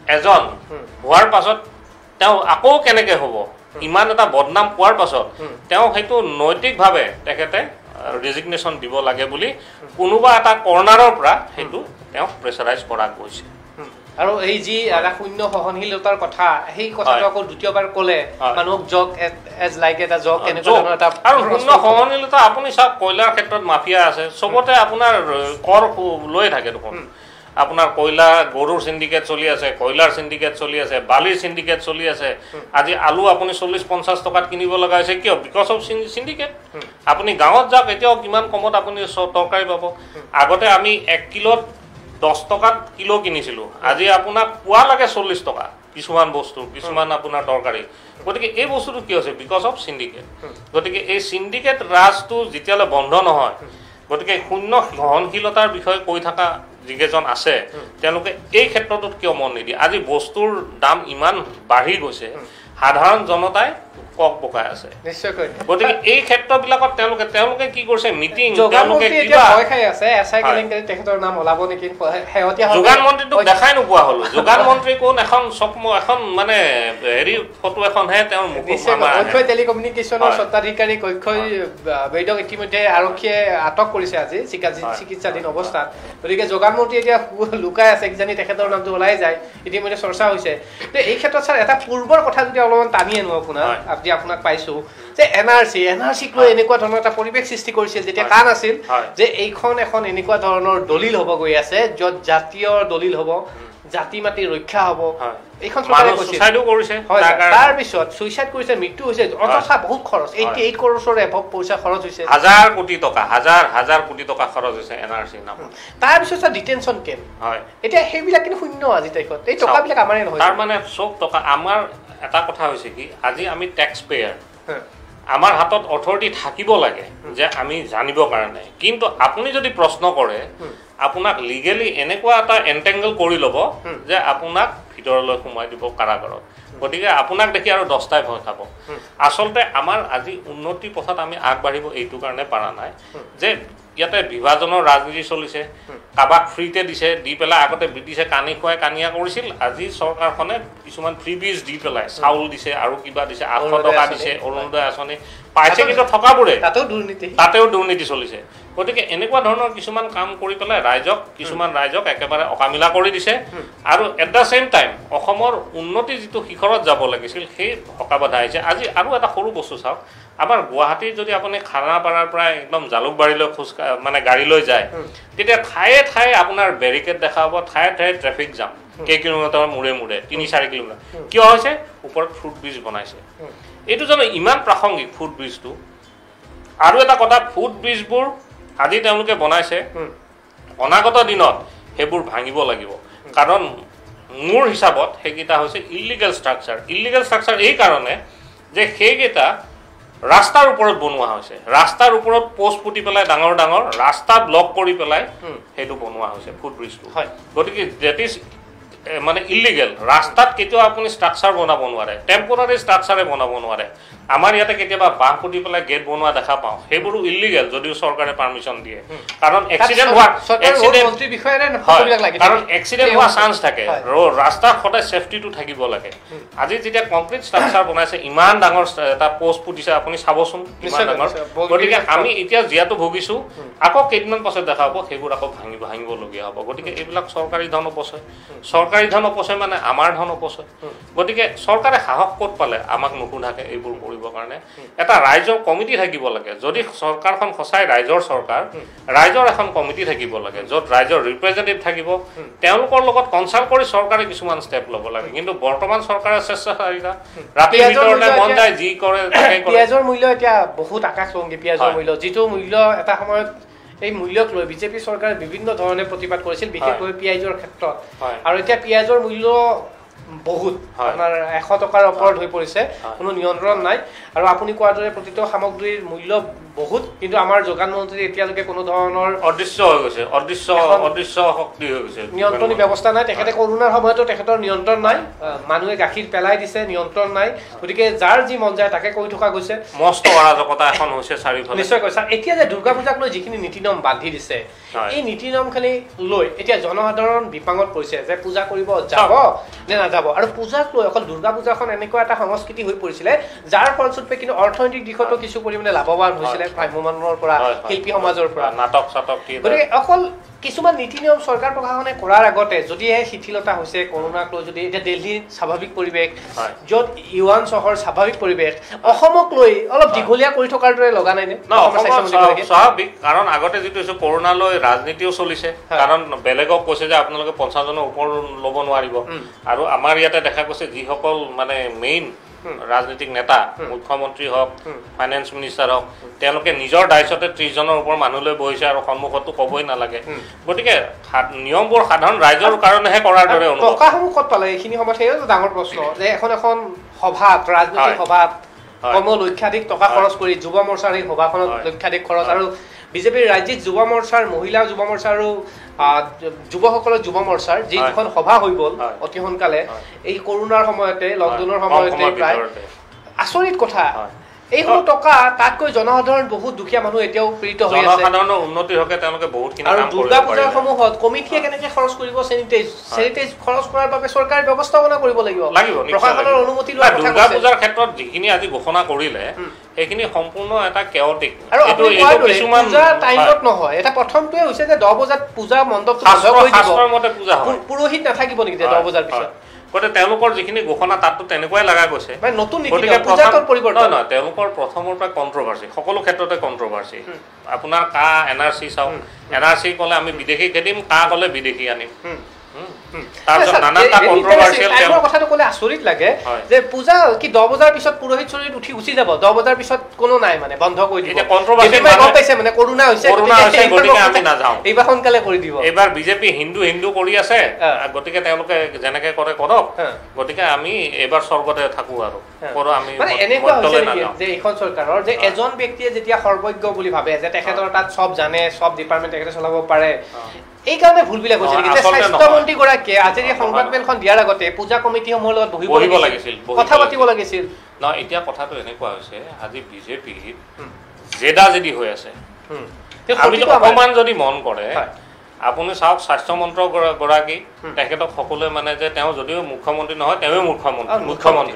এজন হোৱাৰ পাছত তেওঁ আকৌ কেনেকৈ হ'ব ইমান এটা বদনাম পোৱাৰ পাছত তেওঁ সেইটো নৈতিকভাৱে তেখেতে ৰেজিগনেশ্যন দিব লাগে বুলি কোনোবা এটা কৰ্ণাৰৰ পৰা সেইটো তেওঁক প্ৰেছাৰাইজ কৰা গৈছে আৰু এই যি এটা শূন্য সহনশীলতাৰ কথা সেই কথাটো আকৌ দ্বিতীয়বাৰ ক'লে মানুহক জক এজ লাইক এটা জক এনেকুৱা ধৰণৰ এটা আৰু শূন্য সহনশীলতা আপুনি চাওক কয়লাৰ ক্ষেত্ৰত মাফিয়া আছে চবতে আপোনাৰ কৰ লৈ থাকে দেখোন আপোনাৰ কয়লা গৰুৰ সিন্ডিকেট চলি আছে কয়লাৰ সিন্ডিকেট চলি আছে বালিৰ সিন্ডিকেট চলি আছে আজি আলু আপুনি 40-50 টকাত কিনিব লগা হৈছে কিয় বিকজ অফ সিন্ডিকেট আপুনি গাঁৱত যাওক এতিয়াও কিমান কমত আপুনি তৰকাৰী পাব আগতে আমি 1 কিলোত 10 টকাত কিলো কিনিছিলোঁ আজি আপোনাক পোৱা লাগে 40 টকা কিছুমান বস্তু কিছুমান আপোনাৰ তৰকাৰী গতিকে এই বস্তুটো কি হৈছে বিকজ অফ সিন্ডিকেট গতিকে এই সিন্ডিকেট ৰাজটো যেতিয়ালৈ বন্ধ নহয় গতিকে শূন্য সহনশীলতাৰ বিষয়ে কৈ থকা যিকেইজন আছে তেওঁলোকে এই ক্ষেত্ৰটোত কিয় মন নিদিয়ে আজি বস্তুৰ দাম ইমান বাঢ়ি গৈছে সাধাৰণ জনতাই কক বকাই আছে নিশ্চয়কৈ গতিকে এই ক্ষেত্ৰবিলাকত তেওঁলোকে কি কৰিছে মিটিং তেওঁলোকে কিবা ভয় খাই আছে এছআই কেলেংকাৰী তেখেতৰ নাম ওলাব নেকি শেহতীয়া যোগান মন্ত্ৰীটোক দেখাই নোপোৱা হলো যোগান মন্ত্ৰী কোন এখন মানে হেৰি ফটো এখনহে তেওঁৰ কক্ষয় টেলিকমিউনিকেশ্যনৰ স্বত্বাধিকাৰী কক্ষয় বৈদক ইতিমধ্যে আৰক্ষীয়ে আটক কৰিছে আজি চিকিৎসাধীন অৱস্থাত গতিকে যোগান মন্ত্ৰী এতিয়া লুকাই আছে কিজানি তেখেতৰ নামটো ওলাই যায় ইতিমধ্যে চৰ্চা হৈছে এই ক্ষেত্ৰত ছাৰ এটা পূৰ্বৰ কথা যদি অলপমান টানি আনো আপোনাক পাইছো যে এনআৰচিক লৈ এনেকুৱা ধৰণৰ এটা পৰিৱেশ সৃষ্টি কৰিছিল যেতিয়া কাণ আছিল যে এইখন এখন এনেকুৱা ধৰণৰ দলিল হ'ব গৈ আছে য'ত জাতীয় দলিল হ'ব জাতি মাটি ৰক্ষা হ'ব এইখন তাৰ পিছত চুইচাইড কৰিছে মৃত্যু হৈছে অযথা বহুত খৰচ 88 কৰ'ৰৰ এভৱ পইচা খৰচ হৈছে হাজাৰ কোটি টকা খৰচ হৈছে এনআৰচি নামত তাৰ পিছত ডিটেনশ্যন কেম্প এতিয়া সেইবিলাক কিন্তু শূন্য আজি তাৰিখত এই টকাবিলাক আমাৰে নহয় তাৰ মানে চব টকা আমাৰ এটা কথা হৈছে কি আজি আমি টেক্স পেয়াৰ আমাৰ হাতত অথৰিটি থাকিব লাগে যে আমি জানিবৰ কাৰণে কিন্তু আপুনি যদি প্ৰশ্ন কৰে আপোনাক লিগেলি এনেকুৱা এটা এণ্টেংগল কৰি ল'ব যে আপোনাক ভিতৰলৈ সোমাই দিব কাৰাগাৰত গতিকে আপোনাক দেখি আৰু 10টাই ভয় খাব আচলতে আমাৰ আজি উন্নতি পথত আমি আগবাঢ়িব এইটো কাৰণে পাৰা নাই যে ইয়াতে বিভাজনৰ ৰাজনীতি চলিছে কাবাক ফ্ৰীতে দিছে দি পেলাই আগতে ব্ৰিটিছে কানি খুৱাই কানিয়া কৰিছিল আজি চৰকাৰখনে কিছুমান ফ্ৰীবিজ দি পেলাই চাউল দিছে আৰু কিবা দিছে 800 টকা দিছে অৰুণোদয় আঁচনি পাইছে কিন্তু থকাবোৰে তাতেও দুৰ্নীতি চলিছে গতিকে এনেকুৱা ধৰণৰ কিছুমান কাম কৰি পেলাই কিছুমান ৰাইজক একেবাৰে অকামিলা কৰি দিছে আৰু এট দ্য চেম টাইম অসমৰ উন্নতি যিটো শিখৰত যাব লাগিছিল সেই হকাবাধা আহিছে আজি আৰু এটা সৰু বস্তু চাওক আমাৰ গুৱাহাটীত যদি আপুনি খানাপাৰাৰ পৰা একদম জালুকবাৰীলৈ মানে গাড়ী লৈ যায় তেতিয়া ঠায়ে ঠায়ে আপোনাৰ বেৰিকেড দেখা পাব ঠায়ে ঠায়ে ট্ৰেফিক জাম কিলোমিটাৰ মূৰে 3-4 কিলোমিটাৰ কিয় হৈছে ওপৰত ফুট ব্ৰিজ বনাইছে এইটো জানো ইমান প্ৰাসংগিক ফুট ব্ৰিজটো আৰু এটা কথা ফুট ব্ৰিজবোৰ আজি তেওঁলোকে বনাইছে অনাগত দিনত সেইবোৰ ভাঙিব লাগিব কাৰণ মোৰ হিচাপত সেইকেইটা হৈছে ইলিগেল ষ্ট্ৰাকচাৰ এই কাৰণে যে সেইকেইটা ৰাস্তাৰ ওপৰত বনোৱা হৈছে ৰাস্তাৰ ওপৰত পোষ্ট পুতি পেলাই ডাঙৰ ৰাস্তা ব্লক কৰি পেলাই সেইটো বনোৱা হৈছে ফুট ব্ৰিজটো গতিকে ডেট ইজ মানে ইলিগেল ৰাস্তাত কেতিয়াও আপুনি ষ্ট্ৰাকচাৰ বনাব নোৱাৰে টেম্পৰাৰী ষ্ট্ৰাকচাৰে বনাব নোৱাৰে আমাৰ ইয়াতে কেতিয়াবা বাঁহ পুতি পেলাই গেট বনোৱা দেখা পাওঁ সেইবোৰো ইলিগেল যদিও চৰকাৰে পাৰ্মিশ্যন দিয়ে কাৰণ এক্সিডেণ্ট হোৱা চান্স থাকে ৰাস্তাৰ সদায় ছেফটিটো থাকিব লাগে আজি যেতিয়া কংক্ৰিট ষ্ট্ৰাকচাৰ বনাইছে ইমান ডাঙৰ এটা পোষ্ট পুতিছে আপুনি চাবচোন ইমান ডাঙৰ গতিকে আমি এতিয়া যিহেতু ভুগিছোঁ আকৌ কেইদিনমান পাছত দেখা পাব সেইবোৰ আকৌ ভাঙিবলগীয়া হ'ব গতিকে এইবিলাক চৰকাৰী ধন অপচয় মানে আমাৰ ধন অপচয় গতিকে চৰকাৰে সাহস ক'ত পালে আমাক নুশুধাকে এইবোৰ কৰিবৰ কাৰণে এটা ৰাইজৰ কমিটি থাকিব লাগে যদি চৰকাৰখন সঁচাই ৰাইজৰ চৰকাৰ ৰাইজৰ এখন কমিটি থাকিব লাগে য'ত ৰাইজৰ ৰিপ্ৰেজেণ্টেটিভ থাকিব তেওঁলোকৰ লগত কনচাল্ট কৰি চৰকাৰে কিছুমান ষ্টেপ ল'ব লাগে কিন্তু বৰ্তমান চৰকাৰে স্বেচ্ছাচাৰিতা ৰাতিৰ ভিতৰতে মন যায় যি কৰে পিঁয়াজৰ মূল্য এতিয়া বহুত আকাশলংঘী পিঁয়াজৰ মূল্য যিটো মূল্য এটা সময়ত এই মূল্যক লৈ বিজেপি চৰকাৰে বিভিন্ন ধৰণে প্ৰতিবাদ কৰিছিল বিশেষকৈ পিঁয়াজৰ ক্ষেত্ৰত আৰু এতিয়া পিঁয়াজৰ মূল্য বহুত আপোনাৰ 100 টকাৰ ওপৰত হৈ পৰিছে কোনো নিয়ন্ত্ৰণ নাই আৰু আপুনি কোৱাৰ দৰে প্ৰতিটো সামগ্ৰীৰ মূল্য বহুত, কিন্তু আমাৰ যোগান মন্ত্ৰী এতিয়ালৈকে কোনো ধৰণৰ অদৃশ্য হৈ গৈছে, অদৃশ্য শক্তি হৈ গৈছে, নিয়ন্ত্ৰণী ব্যৱস্থা নাই। তেখেতে কৰোণাৰ সময়তো তেখেতৰ নিয়ন্ত্ৰণ নাই, মানুহে গাখীৰ পেলাই দিছে, নিয়ন্ত্ৰণ নাই। গতিকে যাৰ যি মন যায় তাকে কৰি থকা গৈছে, মস্ত অৰাজকতা এখন হৈছে চাৰিওফালে। নিশ্চয় কৈছা। এতিয়া যে দুৰ্গা পূজাক লৈ যিখিনি নীতি নিয়ম বান্ধি দিছে, এই নীতি নিয়মখিনি লৈ এতিয়া জনসাধাৰণ বিপাঙত পৰিছে যে পূজা কৰিব যাব নে নাযাব। আৰু পূজাক লৈ অকল দুৰ্গা পূজাখন এনেকুৱা এটা সংস্কৃতি হৈ পৰিছিলে যাৰ ফলস্বৰূপে কিন্তু অৰ্থনৈতিক দিশতো কিছু পৰিমাণে লাভৱান হৈছিলে ভ্ৰাম্যমাণৰ পৰা, শিল্পী সমাজৰ পৰা, নাটক চাটক। গতিকে অকল কিছুমান নীতি নিয়ম চৰকাৰ প্ৰশাসনে কৰাৰ আগতে যদিহে শিথিলতা হৈছে কৰোণাক লৈ, যদি এতিয়া দিল্লীৰ স্বাভাৱিক পৰিৱেশ, য'ত ইউৱান চহৰ স্বাভাৱিক পৰিৱেশ, অসমক লৈ অলপ দীঘলীয়া কৰি থকাৰ দৰে লগা নাই নে? স্বাভাৱিক, কাৰণ আগতে যিটো হৈছে কৰোণালৈ ৰাজনীতিও চলিছে, কাৰণ বেলেগক কৈছে যে আপোনালোকে 50 জনৰ ওপৰ ল'ব নোৱাৰিব। আৰু আমাৰ ইয়াতে দেখা গৈছে যিসকল মানে মেইন ৰাজনীতিক নেতা, মুখ্যমন্ত্ৰী হওক, ফাইনেন্স মিনিষ্টাৰ হওক, তেওঁলোকে নিজৰ দায়িত্বতে 30 জনৰ ওপৰ মানুহ লৈ বহিছে আৰু সন্মুখতো ক'বই নালাগে। গতিকে নিয়মবোৰ সাধাৰণ ৰাইজৰ কাৰণেহে কৰাৰ দৰে অনুভৱ। টকাসমূহ ক'ত পালে এইখিনি সময়ত? সেইটো ডাঙৰ প্ৰশ্ন যে এখন সভাত, ৰাজনৈতিক সভাত কমেও লক্ষাধিক টকা খৰচ কৰি, যুৱ মৰ্চাৰ এই সভাখনত লক্ষাধিক খৰচ, আৰু বিজেপিৰ ৰাজ্যিক যুৱ মৰ্চাৰ, মহিলা যুৱ মৰ্চা আৰু যুৱসকলৰ যুৱ মৰ্চাৰ যি দুখন সভা হৈ গ'ল অতি সোনকালে এই কৰোণাৰ সময়তে, লকডাউনৰ সময়তে, প্ৰায় আচৰিত কথা। এইসমূহ টকা তাতকৈ জনসাধাৰণ বহুত দুখীয়া মানুহ এতিয়াও পীড়িত হৈ আছে। জনসাধাৰণৰ উন্নতিৰ হকে তেওঁলোকে বহুতখিনি কাম কৰিব পাৰে। আৰু দুৰ্গা পূজাৰ সমূহত কমিটিয়ে কেনেকে খৰচ কৰিব চেনিটাইজ খৰচ কৰাৰ বাবে চৰকাৰে ব্যৱস্থাপনা কৰিব লাগিব, প্ৰশাসনৰ অনুমতি লোৱা কথা। দুৰ্গা পূজাৰ ক্ষেত্ৰত যিখিনি আজি ঘোষণা কৰিলে সেইখিনি সম্পূৰ্ণ এটা কেওটিক, আৰু কিছুমান টাইমত নহয়। এটা প্ৰথমটোৱে হৈছে যে 10 বজাত পূজা মণ্ডপটো বন্ধ কৰি দিব, পুৰোহিত নাথাকিব নেকি 10 বজাৰ পিছত? গতিকে তেওঁলোকৰ যিখিনি ঘোষণা তাততো তেনেকুৱাই লগা গৈছে। গতিকে তেওঁলোকৰ প্ৰথমৰ পৰা কণ্ট্ৰভাৰ্চি, সকলো ক্ষেত্ৰতে কণ্ট্ৰভাৰ্চি। আপোনাৰ NRC চাওক, NRC ক'লে আমি বিদেশী খেদিম, ক'লে বিদেশী আনিম। তাৰপিছত নানাটা কণ্ট্ৰভাৰ্চিয়েল কথাটো ক'লে আচৰিত লাগে যে পূজা কি 10 বজাৰ পিছত পুৰোহিত চুৰোহিত উঠি গুচি যাব, 10 বজাৰ পিছত কোনো নাই, মানে বন্ধ কৰি দিব। মানে কৰোণা হৈছে গতিকে আমি নাযাওঁ, এইবাৰ সোনকালে কৰি দিব। এইবাৰ বিজেপি হিন্দু কৰি আছে, গতিকে তেওঁলোকে যেনেকে কৰে কৰক, গতিকে আমি এইবাৰ স্বৰ্গতে থাকো আৰু আমি। মানে এনেকুৱা হৈছে যে এইখন চৰকাৰৰ যে এজন ব্যক্তিয়ে যেতিয়া সৰ্বজ্ঞ বুলি ভাবে যে তেখেতৰ তাত চব জানে, চব ডিপাৰ্টমেণ্ট তেখেতে চলাব পাৰে, এই কাৰণে ভুলবিলাক হৈছে নেকি? স্বাস্থ্যমন্ত্ৰী গৰাকীয়ে আজি এই সংবাদমেলখন দিয়াৰ আগতে পূজা কমিটিসমূহৰ লগত বহিব লাগিছিল, কথা পাতিব লাগিছিল। নহয়, এতিয়া কথাটো এনেকুৱা হৈছে আজি বিজেপি জেদা-জেদি হৈ আছে। আমি অকমান যদি মন কৰে, আপুনি চাওক স্বাস্থ্যমন্ত্ৰী গৰাকী, তেখেতক সকলোৱে মানে যে তেওঁ যদিও মুখ্যমন্ত্ৰী নহয়, তেওঁৱে মুখ্যমন্ত্ৰী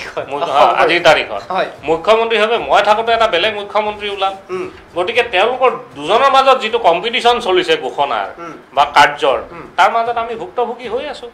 আজিৰ তাৰিখত মুখ্যমন্ত্ৰী হবে। মই থাকোঁতে এটা বেলেগ মুখ্যমন্ত্ৰী ওলাল। গতিকে তেওঁলোকৰ দুজনৰ মাজত যিটো কম্পিটিশ্যন চলিছে ঘোষণাৰ বা কাৰ্যৰ, তাৰ মাজত আমি ভুক্তভোগী হৈ আছো।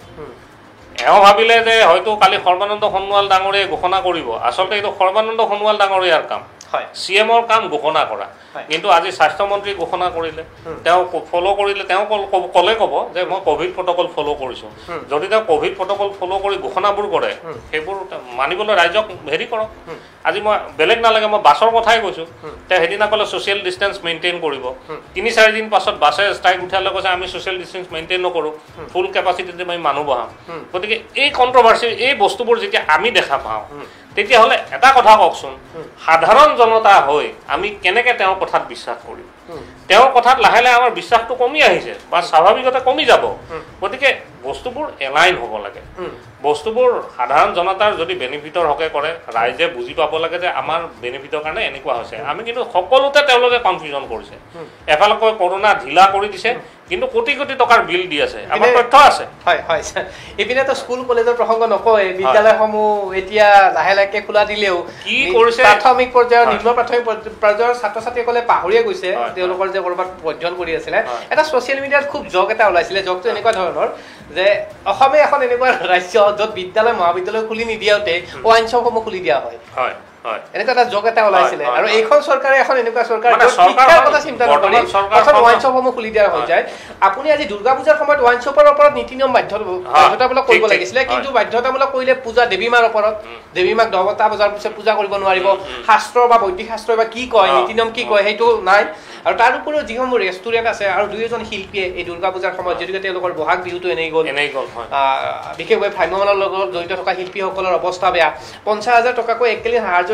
এওঁ ভাবিলে যে হয়তো কালি সৰ্বানন্দ সোণোৱাল ডাঙৰীয়াই ঘোষণা কৰিব, আচলতে এইটো সৰ্বানন্দ সোণোৱাল ডাঙৰীয়াৰ কাম, CMৰ কাম ঘোষণা কৰা। কিন্তু আজি স্বাস্থ্যমন্ত্ৰী ঘোষণা কৰিলে, তেওঁ ফ'ল' কৰিলে, তেওঁ ক'লে ক'ব যে মই ক'ভিড প্ৰট'কল ফ'ল' কৰিছোঁ। যদি তেওঁ ক'ভিড প্ৰট'কল ফ'ল' কৰি ঘোষণাবোৰ কৰে, সেইবোৰ মানিবলৈ ৰাইজক হেৰি কৰক। আজি মই বেলেগ নালাগে, মই বাছৰ কথাই কৈছোঁ, তেওঁ সেইদিনা ক'লে ছ'চিয়েল ডিষ্টেঞ্চ মেইনটেইন কৰিব। 3-4 দিন পাছত বাছে ষ্ট্ৰাইক উঠালে কৈছে আমি ছ'চিয়েল ডিষ্টেঞ্চ মেইনটেইন নকৰোঁ, ফুল কেপাচিটিতে আমি মানুহ বহাম। গতিকে এই কণ্ট্ৰভাৰ্চি, এই বস্তুবোৰ যেতিয়া আমি দেখা পাওঁ, তেতিয়াহ'লে এটা কথা কওকচোন, সাধাৰণ জনতা হৈ আমি কেনেকৈ তেওঁৰ কথাত বিশ্বাস কৰিম? তেওঁৰ কথাত লাহে লাহে আমাৰ বিশ্বাসটো কমি আহিছে বা স্বাভাৱিকতে কমি যাব। গতিকে বস্তুবোৰ এলাইন হ'ব লাগে, বস্তুবোৰ সাধাৰণ জনতাৰ যদি বেনিফিটৰ হকে কৰে, ৰাইজে বুজি পাব লাগে যে আমাৰ বেনিফিটৰ কাৰণে এনেকুৱা হৈছে। আমি কিন্তু সকলোতে তেওঁলোকে কনফিউজন কৰিছে। এফালে কয় কৰোণা ঢিলা কৰি দিছে, কিন্তু কোটি কোটি টকাৰ বিল দি আছে, আমাৰ তথ্য আছে। হয় হয়, এইপিনেতো স্কুল কলেজৰ প্ৰসংগ নকয়, বিদ্যালয়সমূহ এতিয়া লাহে লাহে খোলা দিলেও কি কৰিছে, প্ৰাথমিক পৰ্যায়ৰ, নিম্ন প্ৰাথমিক পৰ্যায়ৰ ছাত্ৰ ছাত্ৰীসকলে পাহৰিয়ে গৈছে তেওঁলোকৰ যে কৰবাত অধ্যয়ন কৰি আছিলে। এটা ছ'চিয়েল মিডিয়াত খুব জক এটা ওলাইছিলে, জকটো এনেকুৱা ধৰণৰ যে অসমে এখন এনেকুৱা ৰাজ্য য'ত বিদ্যালয় মহাবিদ্যালয় খুলি নিদিয়াওঁতে ৱাইন শ্বপসমূহ খুলি দিয়া হয়। এনেকুৱা এটা জক এটা ওলাইছিলে। আৰু এইখন চৰকাৰে এখন এনেকুৱা চৰকাৰ শিক্ষাৰ কথা চিন্তা নকৰি ৱাইন শ্বপসমূহ খুলি দিয়া হৈ যায়। আপুনি আজি দুৰ্গা পূজাৰ সময়ত ৱাইন শ্বপৰ ওপৰত নীতি নিয়ম বাধ্যতামূলক কৰিব লাগিছিলে, কিন্তু বাধ্যতামূলক কৰিলে পূজা দেৱী মাৰ ওপৰত। দেৱী মাক 10টা বজাৰ পিছত পূজা কৰিব নোৱাৰিব, শাস্ত্ৰ বা বৈদিক শাস্ত্ৰ বা কি কয়, নীতি নিয়ম কি কয় সেইটো নাই। আৰু তাৰ উপৰিও যিসমূহ ৰেষ্টুৰেণ্ট আছে আৰু 2-এজন শিল্পীয়ে এই দুৰ্গা পূজাৰ সময়ত, যিহেতুকে তেওঁলোকৰ বহাগ বিহুটো এনেই গ'ল, বিশেষকৈ ভ্ৰাম্যমাণৰ লগত জড়িত থকা শিল্পীসকলৰ অৱস্থা বেয়া, 50,000 টকাকৈ একেলি সাহাৰ্য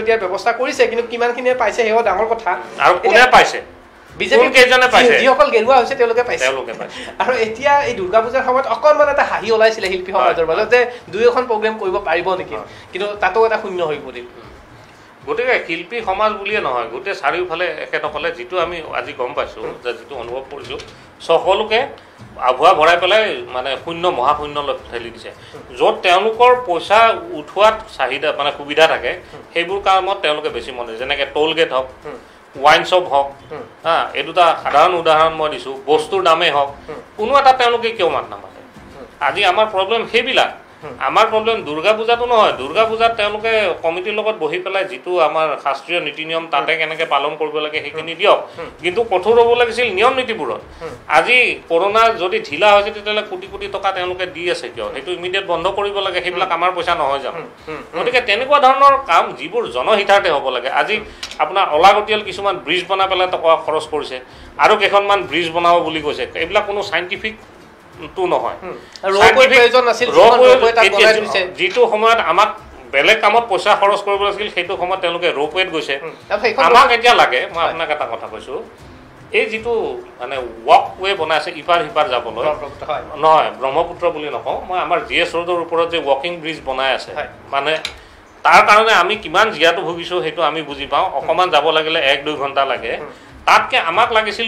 দিয়াৰ ব্যৱস্থা কৰিছে কিন্তু কিমানখিনিয়ে পাইছে সেয়াও ডাঙৰ কথা আৰু কোনে পাইছে বিজেপি কেইজনে পাইছে যিসকল গেৰুৱা হৈছে তেওঁলোকে পাইছে আৰু এতিয়া এই দুৰ্গা পূজাৰ সময়ত অকণমান এটা হাঁহি ওলাইছিলে শিল্পী সমাজৰ মাজত যে 2-এখন প্ৰগ্ৰেম কৰিব পাৰিব নেকি কিন্তু তাতো এটা শূন্য হৈ পৰিল গতিকে শিল্পী সমাজ বুলিয়ে নহয় গোটেই চাৰিওফালে এখেতসকলে যিটো আমি আজি গম পাইছোঁ যে যিটো অনুভৱ কৰিছোঁ সকলোকে আভুৱা ভৰাই পেলাই মানে শূন্য মহাশূন্যলৈ ঠেলি দিছে য'ত তেওঁলোকৰ পইচা উঠোৱাত চাহিদা মানে সুবিধা থাকে সেইবোৰ কামত তেওঁলোকে বেছি মন দিয়ে যেনেকৈ টোল গেট হওক ৱাইন শ্বপ হওক হা এই দুটা সাধাৰণ উদাহৰণ মই দিছোঁ বস্তুৰ দামেই হওক কোনো এটা তেওঁলোকে কিয় মাত নামাতে আজি আমাৰ প্ৰব্লেম সেইবিলাক আমাৰ প্ৰব্লেম দুৰ্গা পূজাটো নহয় দুৰ্গা পূজাত তেওঁলোকে কমিটিৰ লগত বহি পেলাই যিটো আমাৰ শাস্ত্ৰীয় নীতি নিয়ম তাতে কেনেকৈ পালন কৰিব লাগে সেইখিনি দিয়ক কিন্তু কঠোৰ হ'ব লাগিছিল নিয়ম নীতিবোৰত আজি কৰোণা যদি ঢিলা হৈছে তেতিয়াহ'লে কোটি কোটি টকা তেওঁলোকে দি আছে কিয় সেইটো ইমিডিয়েট বন্ধ কৰিব লাগে সেইবিলাক আমাৰ পইচা নহয় জানো গতিকে তেনেকুৱা ধৰণৰ কাম যিবোৰ জনহিতাৰ্থে হ'ব লাগে আজি আপোনাৰ অলাগতিয়াল কিছুমান ব্ৰিজ বনাই পেলাই টকা খৰচ কৰিছে আৰু কেইখনমান ব্ৰিজ বনাব বুলি কৈছে এইবিলাক কোনো চাইণ্টিফিক নহয় যিটো সময়ত আমাক বেলেগ কামত পইচা খৰচ কৰিব লাগিছিল সেইটো সময়ত তেওঁলোকে ৰ'পৱেত গৈছে আমাক এতিয়া লাগে মই আপোনাক এটা কথা কৈছোঁ এই যিটো মানে ৱাকৱে বনাই আছে ইপাৰ সিপাৰ যাবলৈ নহয় ব্ৰহ্মপুত্ৰ বুলি নকওঁ মই আমাৰ GS ৰোডৰ ওপৰত যে ৱাকিং ব্ৰিজ বনাই আছে মানে তাৰ কাৰণে আমি কিমান জীয়াটো ভুগিছোঁ সেইটো আমি বুজি পাওঁ অকণমান যাব লাগিলে 1-2 ঘণ্টা লাগে তাতকৈ আমাক লাগিছিল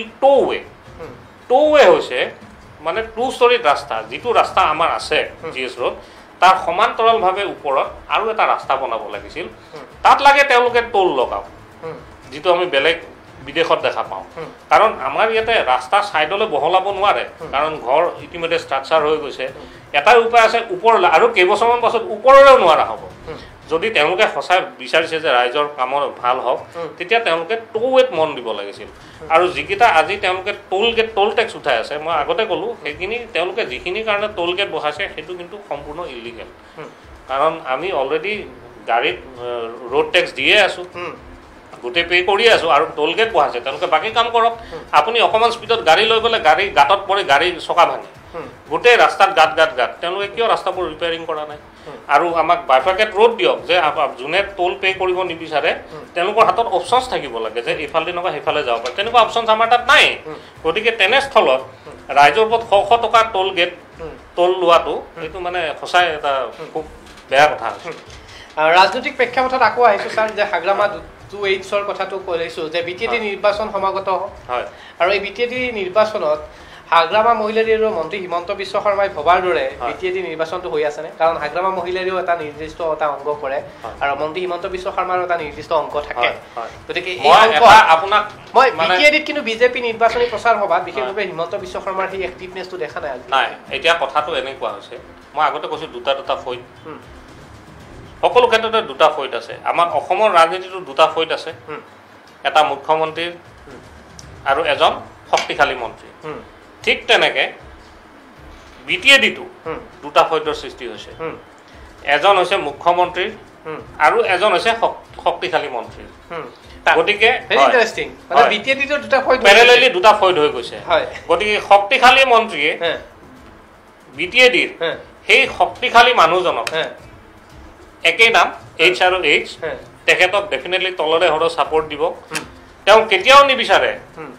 ট'ৱে হৈছে মানে 2-ষ্টৰীত ৰাস্তা যিটো ৰাস্তা আমাৰ আছে GS ৰোড তাৰ সমান্তৰালভাৱে ওপৰত আৰু এটা ৰাস্তা বনাব লাগিছিল তাত লাগে তেওঁলোকে টোল লগাওক যিটো আমি বেলেগ বিদেশত দেখা পাওঁ কাৰণ আমাৰ ইয়াতে ৰাস্তা ছাইডলৈ বহলাব নোৱাৰে কাৰণ ঘৰ ইতিমধ্যে ষ্ট্ৰাকচাৰ হৈ গৈছে এটাই উপায় আছে ওপৰলৈ আৰু কেইবছৰমান পাছত ওপৰলৈও নোৱাৰা হ'ব যদি তেওঁলোকে সঁচাই বিচাৰিছে যে ৰাইজৰ কামৰ ভাল হওক তেতিয়া তেওঁলোকে ট'ৱেত মন দিব লাগিছিল আৰু যিকেইটা আজি তেওঁলোকে টোল টেক্স উঠাই আছে মই আগতে ক'লোঁ সেইখিনি তেওঁলোকে যিখিনিৰ কাৰণে টোল গেট বহাইছে সেইটো কিন্তু সম্পূৰ্ণ ইলিগেল কাৰণ আমি অলৰেডি গাড়ীত ৰোড টেক্স দিয়ে আছোঁ গোটেই পে' কৰি আছোঁ আৰু টোল গেট বহাইছে তেওঁলোকে বাকী কাম কৰক আপুনি অকণমান স্পীডত গাড়ী লৈ গ'লে গাড়ী গাঁতত পৰি গাড়ী চকা ভাঙে গোটেই ৰাস্তাত গাঁত তেওঁলোকে কিয় ৰাস্তাবোৰ ৰিপেয়াৰিং কৰা নাই আৰু আমাক বাইফাৰ্কেট ৰোড দিয়ক যে যোনে টোল পে' কৰিব নিবিচাৰে তেওঁলোকৰ হাতত অপশ্যনছ থাকিব লাগে যে এইফালে নহয় সেইফালে যাব পাৰে তেনেকুৱা অপশ্যনছ আমাৰ তাত নাই গতিকে তেনেস্থলত ৰাইজৰ ওপৰত 100 টকা টোল লোৱাটো এইটো মানে সঁচাই এটা খুব বেয়া কথা হৈছে ৰাজনৈতিক প্ৰেক্ষাপটত আকৌ আহিছোঁ ছাৰ যে হাগ্ৰামা 2Hৰ কথাটো কৈছোঁ যে BTAD নিৰ্বাচন সমাগত হয় আৰু এই BTAD নিৰ্বাচনত হাগ্ৰামা মহিলাৰী আৰু মন্ত্ৰী হিমন্ত বিশ্ব শৰ্মাই ভবাৰ দৰে BTAD নিৰ্বাচনটো হৈ আছেনে কাৰণ হাগ্ৰামা মহিলাৰীও এটা নিৰ্দিষ্ট এটা অংগ কৰে আৰু মন্ত্ৰী হিমন্ত বিশ্ব শৰ্মাৰো এটা নিৰ্দিষ্ট অংগ থাকে গতিকে মই BTADত কিন্তু বিজেপি নিৰ্বাচনী প্ৰচাৰ সভাত বিশেষভাৱে হিমন্ত বিশ্ব শৰ্মাৰ সেই এক্টিভনেছটো দেখা নাই এতিয়া কথাটো এনেকুৱা হৈছে মই আগতে কৈছোঁ দুটা ফৈদ সকলো ক্ষেত্ৰতে দুটা ফৈদ আছে আমাৰ অসমৰ ৰাজনীতিটো দুটা ফৈদ আছে এটা মুখ্যমন্ত্ৰীৰ আৰু এজন শক্তিশালী মন্ত্ৰী ঠিক তেনেকৈ BTADটো দুটা ফৈদৰ সৃষ্টি হৈছে এজন হৈছে মুখ্যমন্ত্ৰীৰ আৰু এজন হৈছে শক্তিশালী মন্ত্ৰীৰ গতিকে পেৰেলেলি দুটা ফৈদ হৈ গৈছে গতিকে শক্তিশালী মন্ত্ৰীয়ে BTADৰ সেই শক্তিশালী মানুহজনক একেই নাম H আৰু H তেখেতক ডেফিনেটলি তলৰে হ'লেও ছাপৰ্ট দিব তেওঁ কেতিয়াও নিবিচাৰে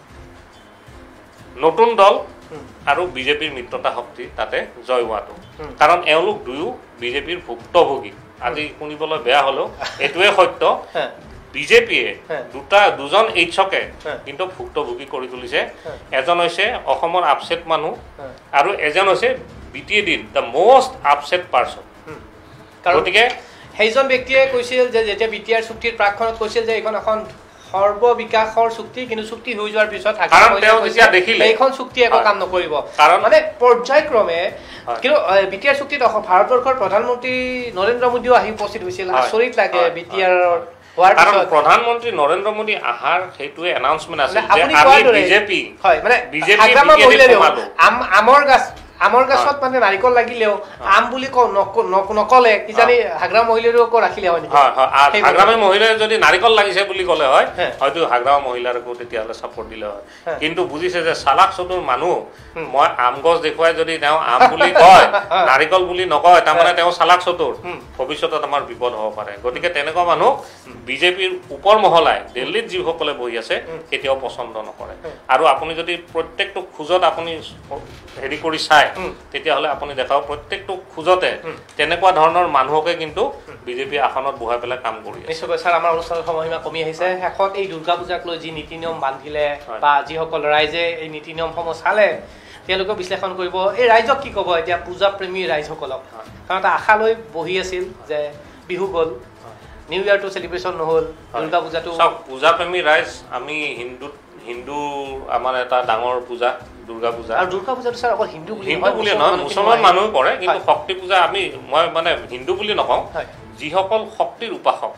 নতুন দল আৰু বিজেপিৰ মিত্ৰতা শক্তি তাতে জয় হোৱাটো কাৰণ এওঁলোক দুয়ো বিজেপিৰ ভুক্তভোগী আজি শুনিবলৈ বেয়া হ'লেও এইটোৱে সত্য বিজেপিয়ে দুজন Hকে কিন্তু ভুক্তভোগী কৰি তুলিছে এজন হৈছে অসমৰ আপছেট মানুহ আৰু এজন হৈছে BTADৰ দ্য মষ্ট আপছেট পাৰ্চন গতিকে সেইজন ব্যক্তিয়ে কৈছিল যে যেতিয়া BTR চুক্তিৰ প্ৰাকখনত কৈছিল যে এইখন এখন সৰ্ববিকাশৰ চুক্তি কিন্তু চুক্তি হৈ যোৱাৰ পিছত এইখন চুক্তি একো কাম নকৰিব মানে পৰ্যায়ক্ৰমে কিন্তু BTR চুক্তিত ভাৰতবৰ্ষৰ প্ৰধানমন্ত্ৰী নৰেন্দ্ৰ মোদীও আহি উপস্থিত হৈছিল আচৰিত লাগে BTR প্ৰধানমন্ত্ৰী নৰেন্দ্ৰ মোদী আহাৰ সেইটোৱে এনাউন্সমেণ্ট আছিল যে আমি বিজেপি হয় মানে আমৰ গাছ আমৰ গছত মানে নাৰিকল লাগিলেও আম বুলি নকলে কিজানি হাগ্ৰাম মহিলাৰো আকৌ ৰাখিলে হয় নেকি হাগ্ৰামী মহিলাই যদি নাৰিকল লাগিছে বুলি ক'লে হয় হয়তো হাগ্ৰাম মহিলাৰকো তেতিয়াহ'লে ছাপৰ্ট দিলে হয় কিন্তু বুজিছে যে চালাক চতুৰ মানুহ মই আম গছ দেখুৱাই যদি তেওঁ আম বুলি কয় নাৰিকল বুলি নকয় তাৰমানে তেওঁ চালাক চতুৰ ভৱিষ্যতত আমাৰ বিপদ হ'ব পাৰে গতিকে তেনেকুৱা মানুহ বিজেপিৰ ওপৰ মহলাই দিল্লীত যিসকলে বহি আছে কেতিয়াও পচন্দ নকৰে আৰু আপুনি যদি প্ৰত্যেকটো খোজত আপুনি হেৰি কৰি চায় তেতিয়াহ'লে আপুনি দেখাও প্ৰত্যেকটো খোজতে তেনেকুৱা ধৰণৰ মানুহকে কিন্তু বিজেপি আসনত বহাই পেলাই কাম কৰি আছে নিশ্চয়কৈ ছাৰ আমাৰ অনুষ্ঠানৰ সময়সীমা কমি আহিছে শেষত এই দুৰ্গা পূজাক লৈ যি নীতি নিয়ম বান্ধিলে বা যিসকল ৰাইজে এই নীতি নিয়মসমূহ চালে তেওঁলোকে বিশ্লেষণ কৰিব এই ৰাইজক কি ক'ব এতিয়া পূজা প্ৰেমী ৰাইজসকলক কাৰণ এটা আশা লৈ বহি আছিল যে বিহু গ'ল নিউ ইয়াৰটো চেলিব্ৰেশ্যন নহ'ল দুৰ্গা পূজাটো চাওক পূজা প্ৰেমী ৰাইজ আমি হিন্দু আমাৰ এটা ডাঙৰ পূজা দুৰ্গা পূজা আৰু দুৰ্গা পূজাটো ছাৰ অকল হিন্দু বুলি নহয় মুছলমান মানুহ কৰে কিন্তু শক্তি পূজা মই মানে হিন্দু বুলি নকওঁ যিসকল শক্তিৰ উপাসক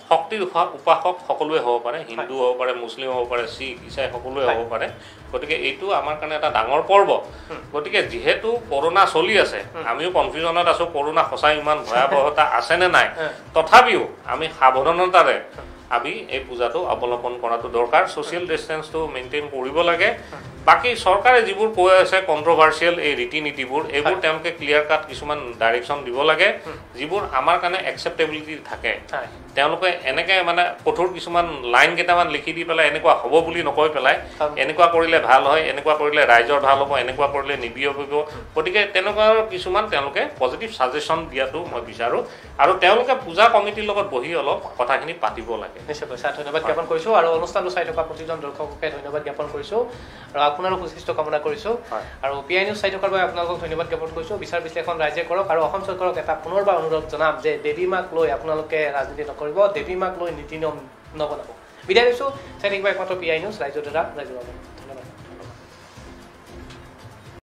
সকলোৱে হ'ব পাৰে হিন্দু হ'ব পাৰে মুছলিম হ'ব পাৰে শিখ ইছাই সকলোৱে হ'ব পাৰে গতিকে এইটো আমাৰ কাৰণে এটা ডাঙৰ পৰ্ব গতিকে যিহেতু কৰোণা চলি আছে আমিও কনফিউজনত আছোঁ কৰোণা সঁচাই ইমান ভয়াৱহতা আছেনে নাই তথাপিও আমি সাৱধানতাৰে আমি এই পূজাটো অৱলম্বন কৰাটো দৰকাৰ ছ'চিয়েল ডিষ্টেঞ্চটো মেইনটেইন কৰিব লাগে বাকী চৰকাৰে যিবোৰ কৈ আছে কণ্ট্ৰভাৰ্চিয়েল এই ৰীতি নীতিবোৰ এইবোৰ তেওঁলোকে ক্লিয়াৰ কাট কিছুমান ডাইৰেকশ্যন দিব লাগে যিবোৰ আমাৰ কাৰণে একচেপ্টেবিলিটি থাকে তেওঁলোকে এনেকৈ মানে কঠোৰ কিছুমান লাইন কেইটামান লিখি দি পেলাই এনেকুৱা হ'ব বুলি নকৈ পেলাই এনেকুৱা কৰিলে ভাল হয় এনেকুৱা কৰিলে ৰাইজৰ ভাল হ'ব এনেকুৱা কৰিলে নিবিয়প হ'ব গতিকে তেনেকুৱা কিছুমান তেওঁলোকে পজিটিভ ছাজেশ্যন দিয়াটো মই বিচাৰোঁ আৰু তেওঁলোকে পূজা কমিটিৰ লগত বহি অলপ কথাখিনি পাতিব লাগে নিশ্চয়কৈ ছাৰ ধন্যবাদ জ্ঞাপন কৰিছোঁ আৰু অনুষ্ঠানটো চাই থকা প্ৰতিজন দৰ্শককে ধন্যবাদ জ্ঞাপন কৰিছোঁ আৰু আপোনাৰো সুস্বাস্থ্য কামনা কৰিছোঁ আৰু PI নিউজ চাই থকাৰ বাবে আপোনালোকক ধন্যবাদ জ্ঞাপন কৰিছোঁ বিচাৰ বিশ্লেষণ ৰাইজে কৰক আৰু অসম চৰকাৰক এটা পুনৰবাৰ অনুৰোধ জনাম যে দেৱী মাক লৈ আপোনালোকে ৰাজনীতি নকৰিব দেৱী মাক লৈ নীতি নিয়ম নবনাব বিদায় লৈছোঁ চাই থাকিব একমাত্ৰ PI নিউজ ৰাইজৰ দ্বাৰা ৰাইজৰ বাবে ধন্যবাদ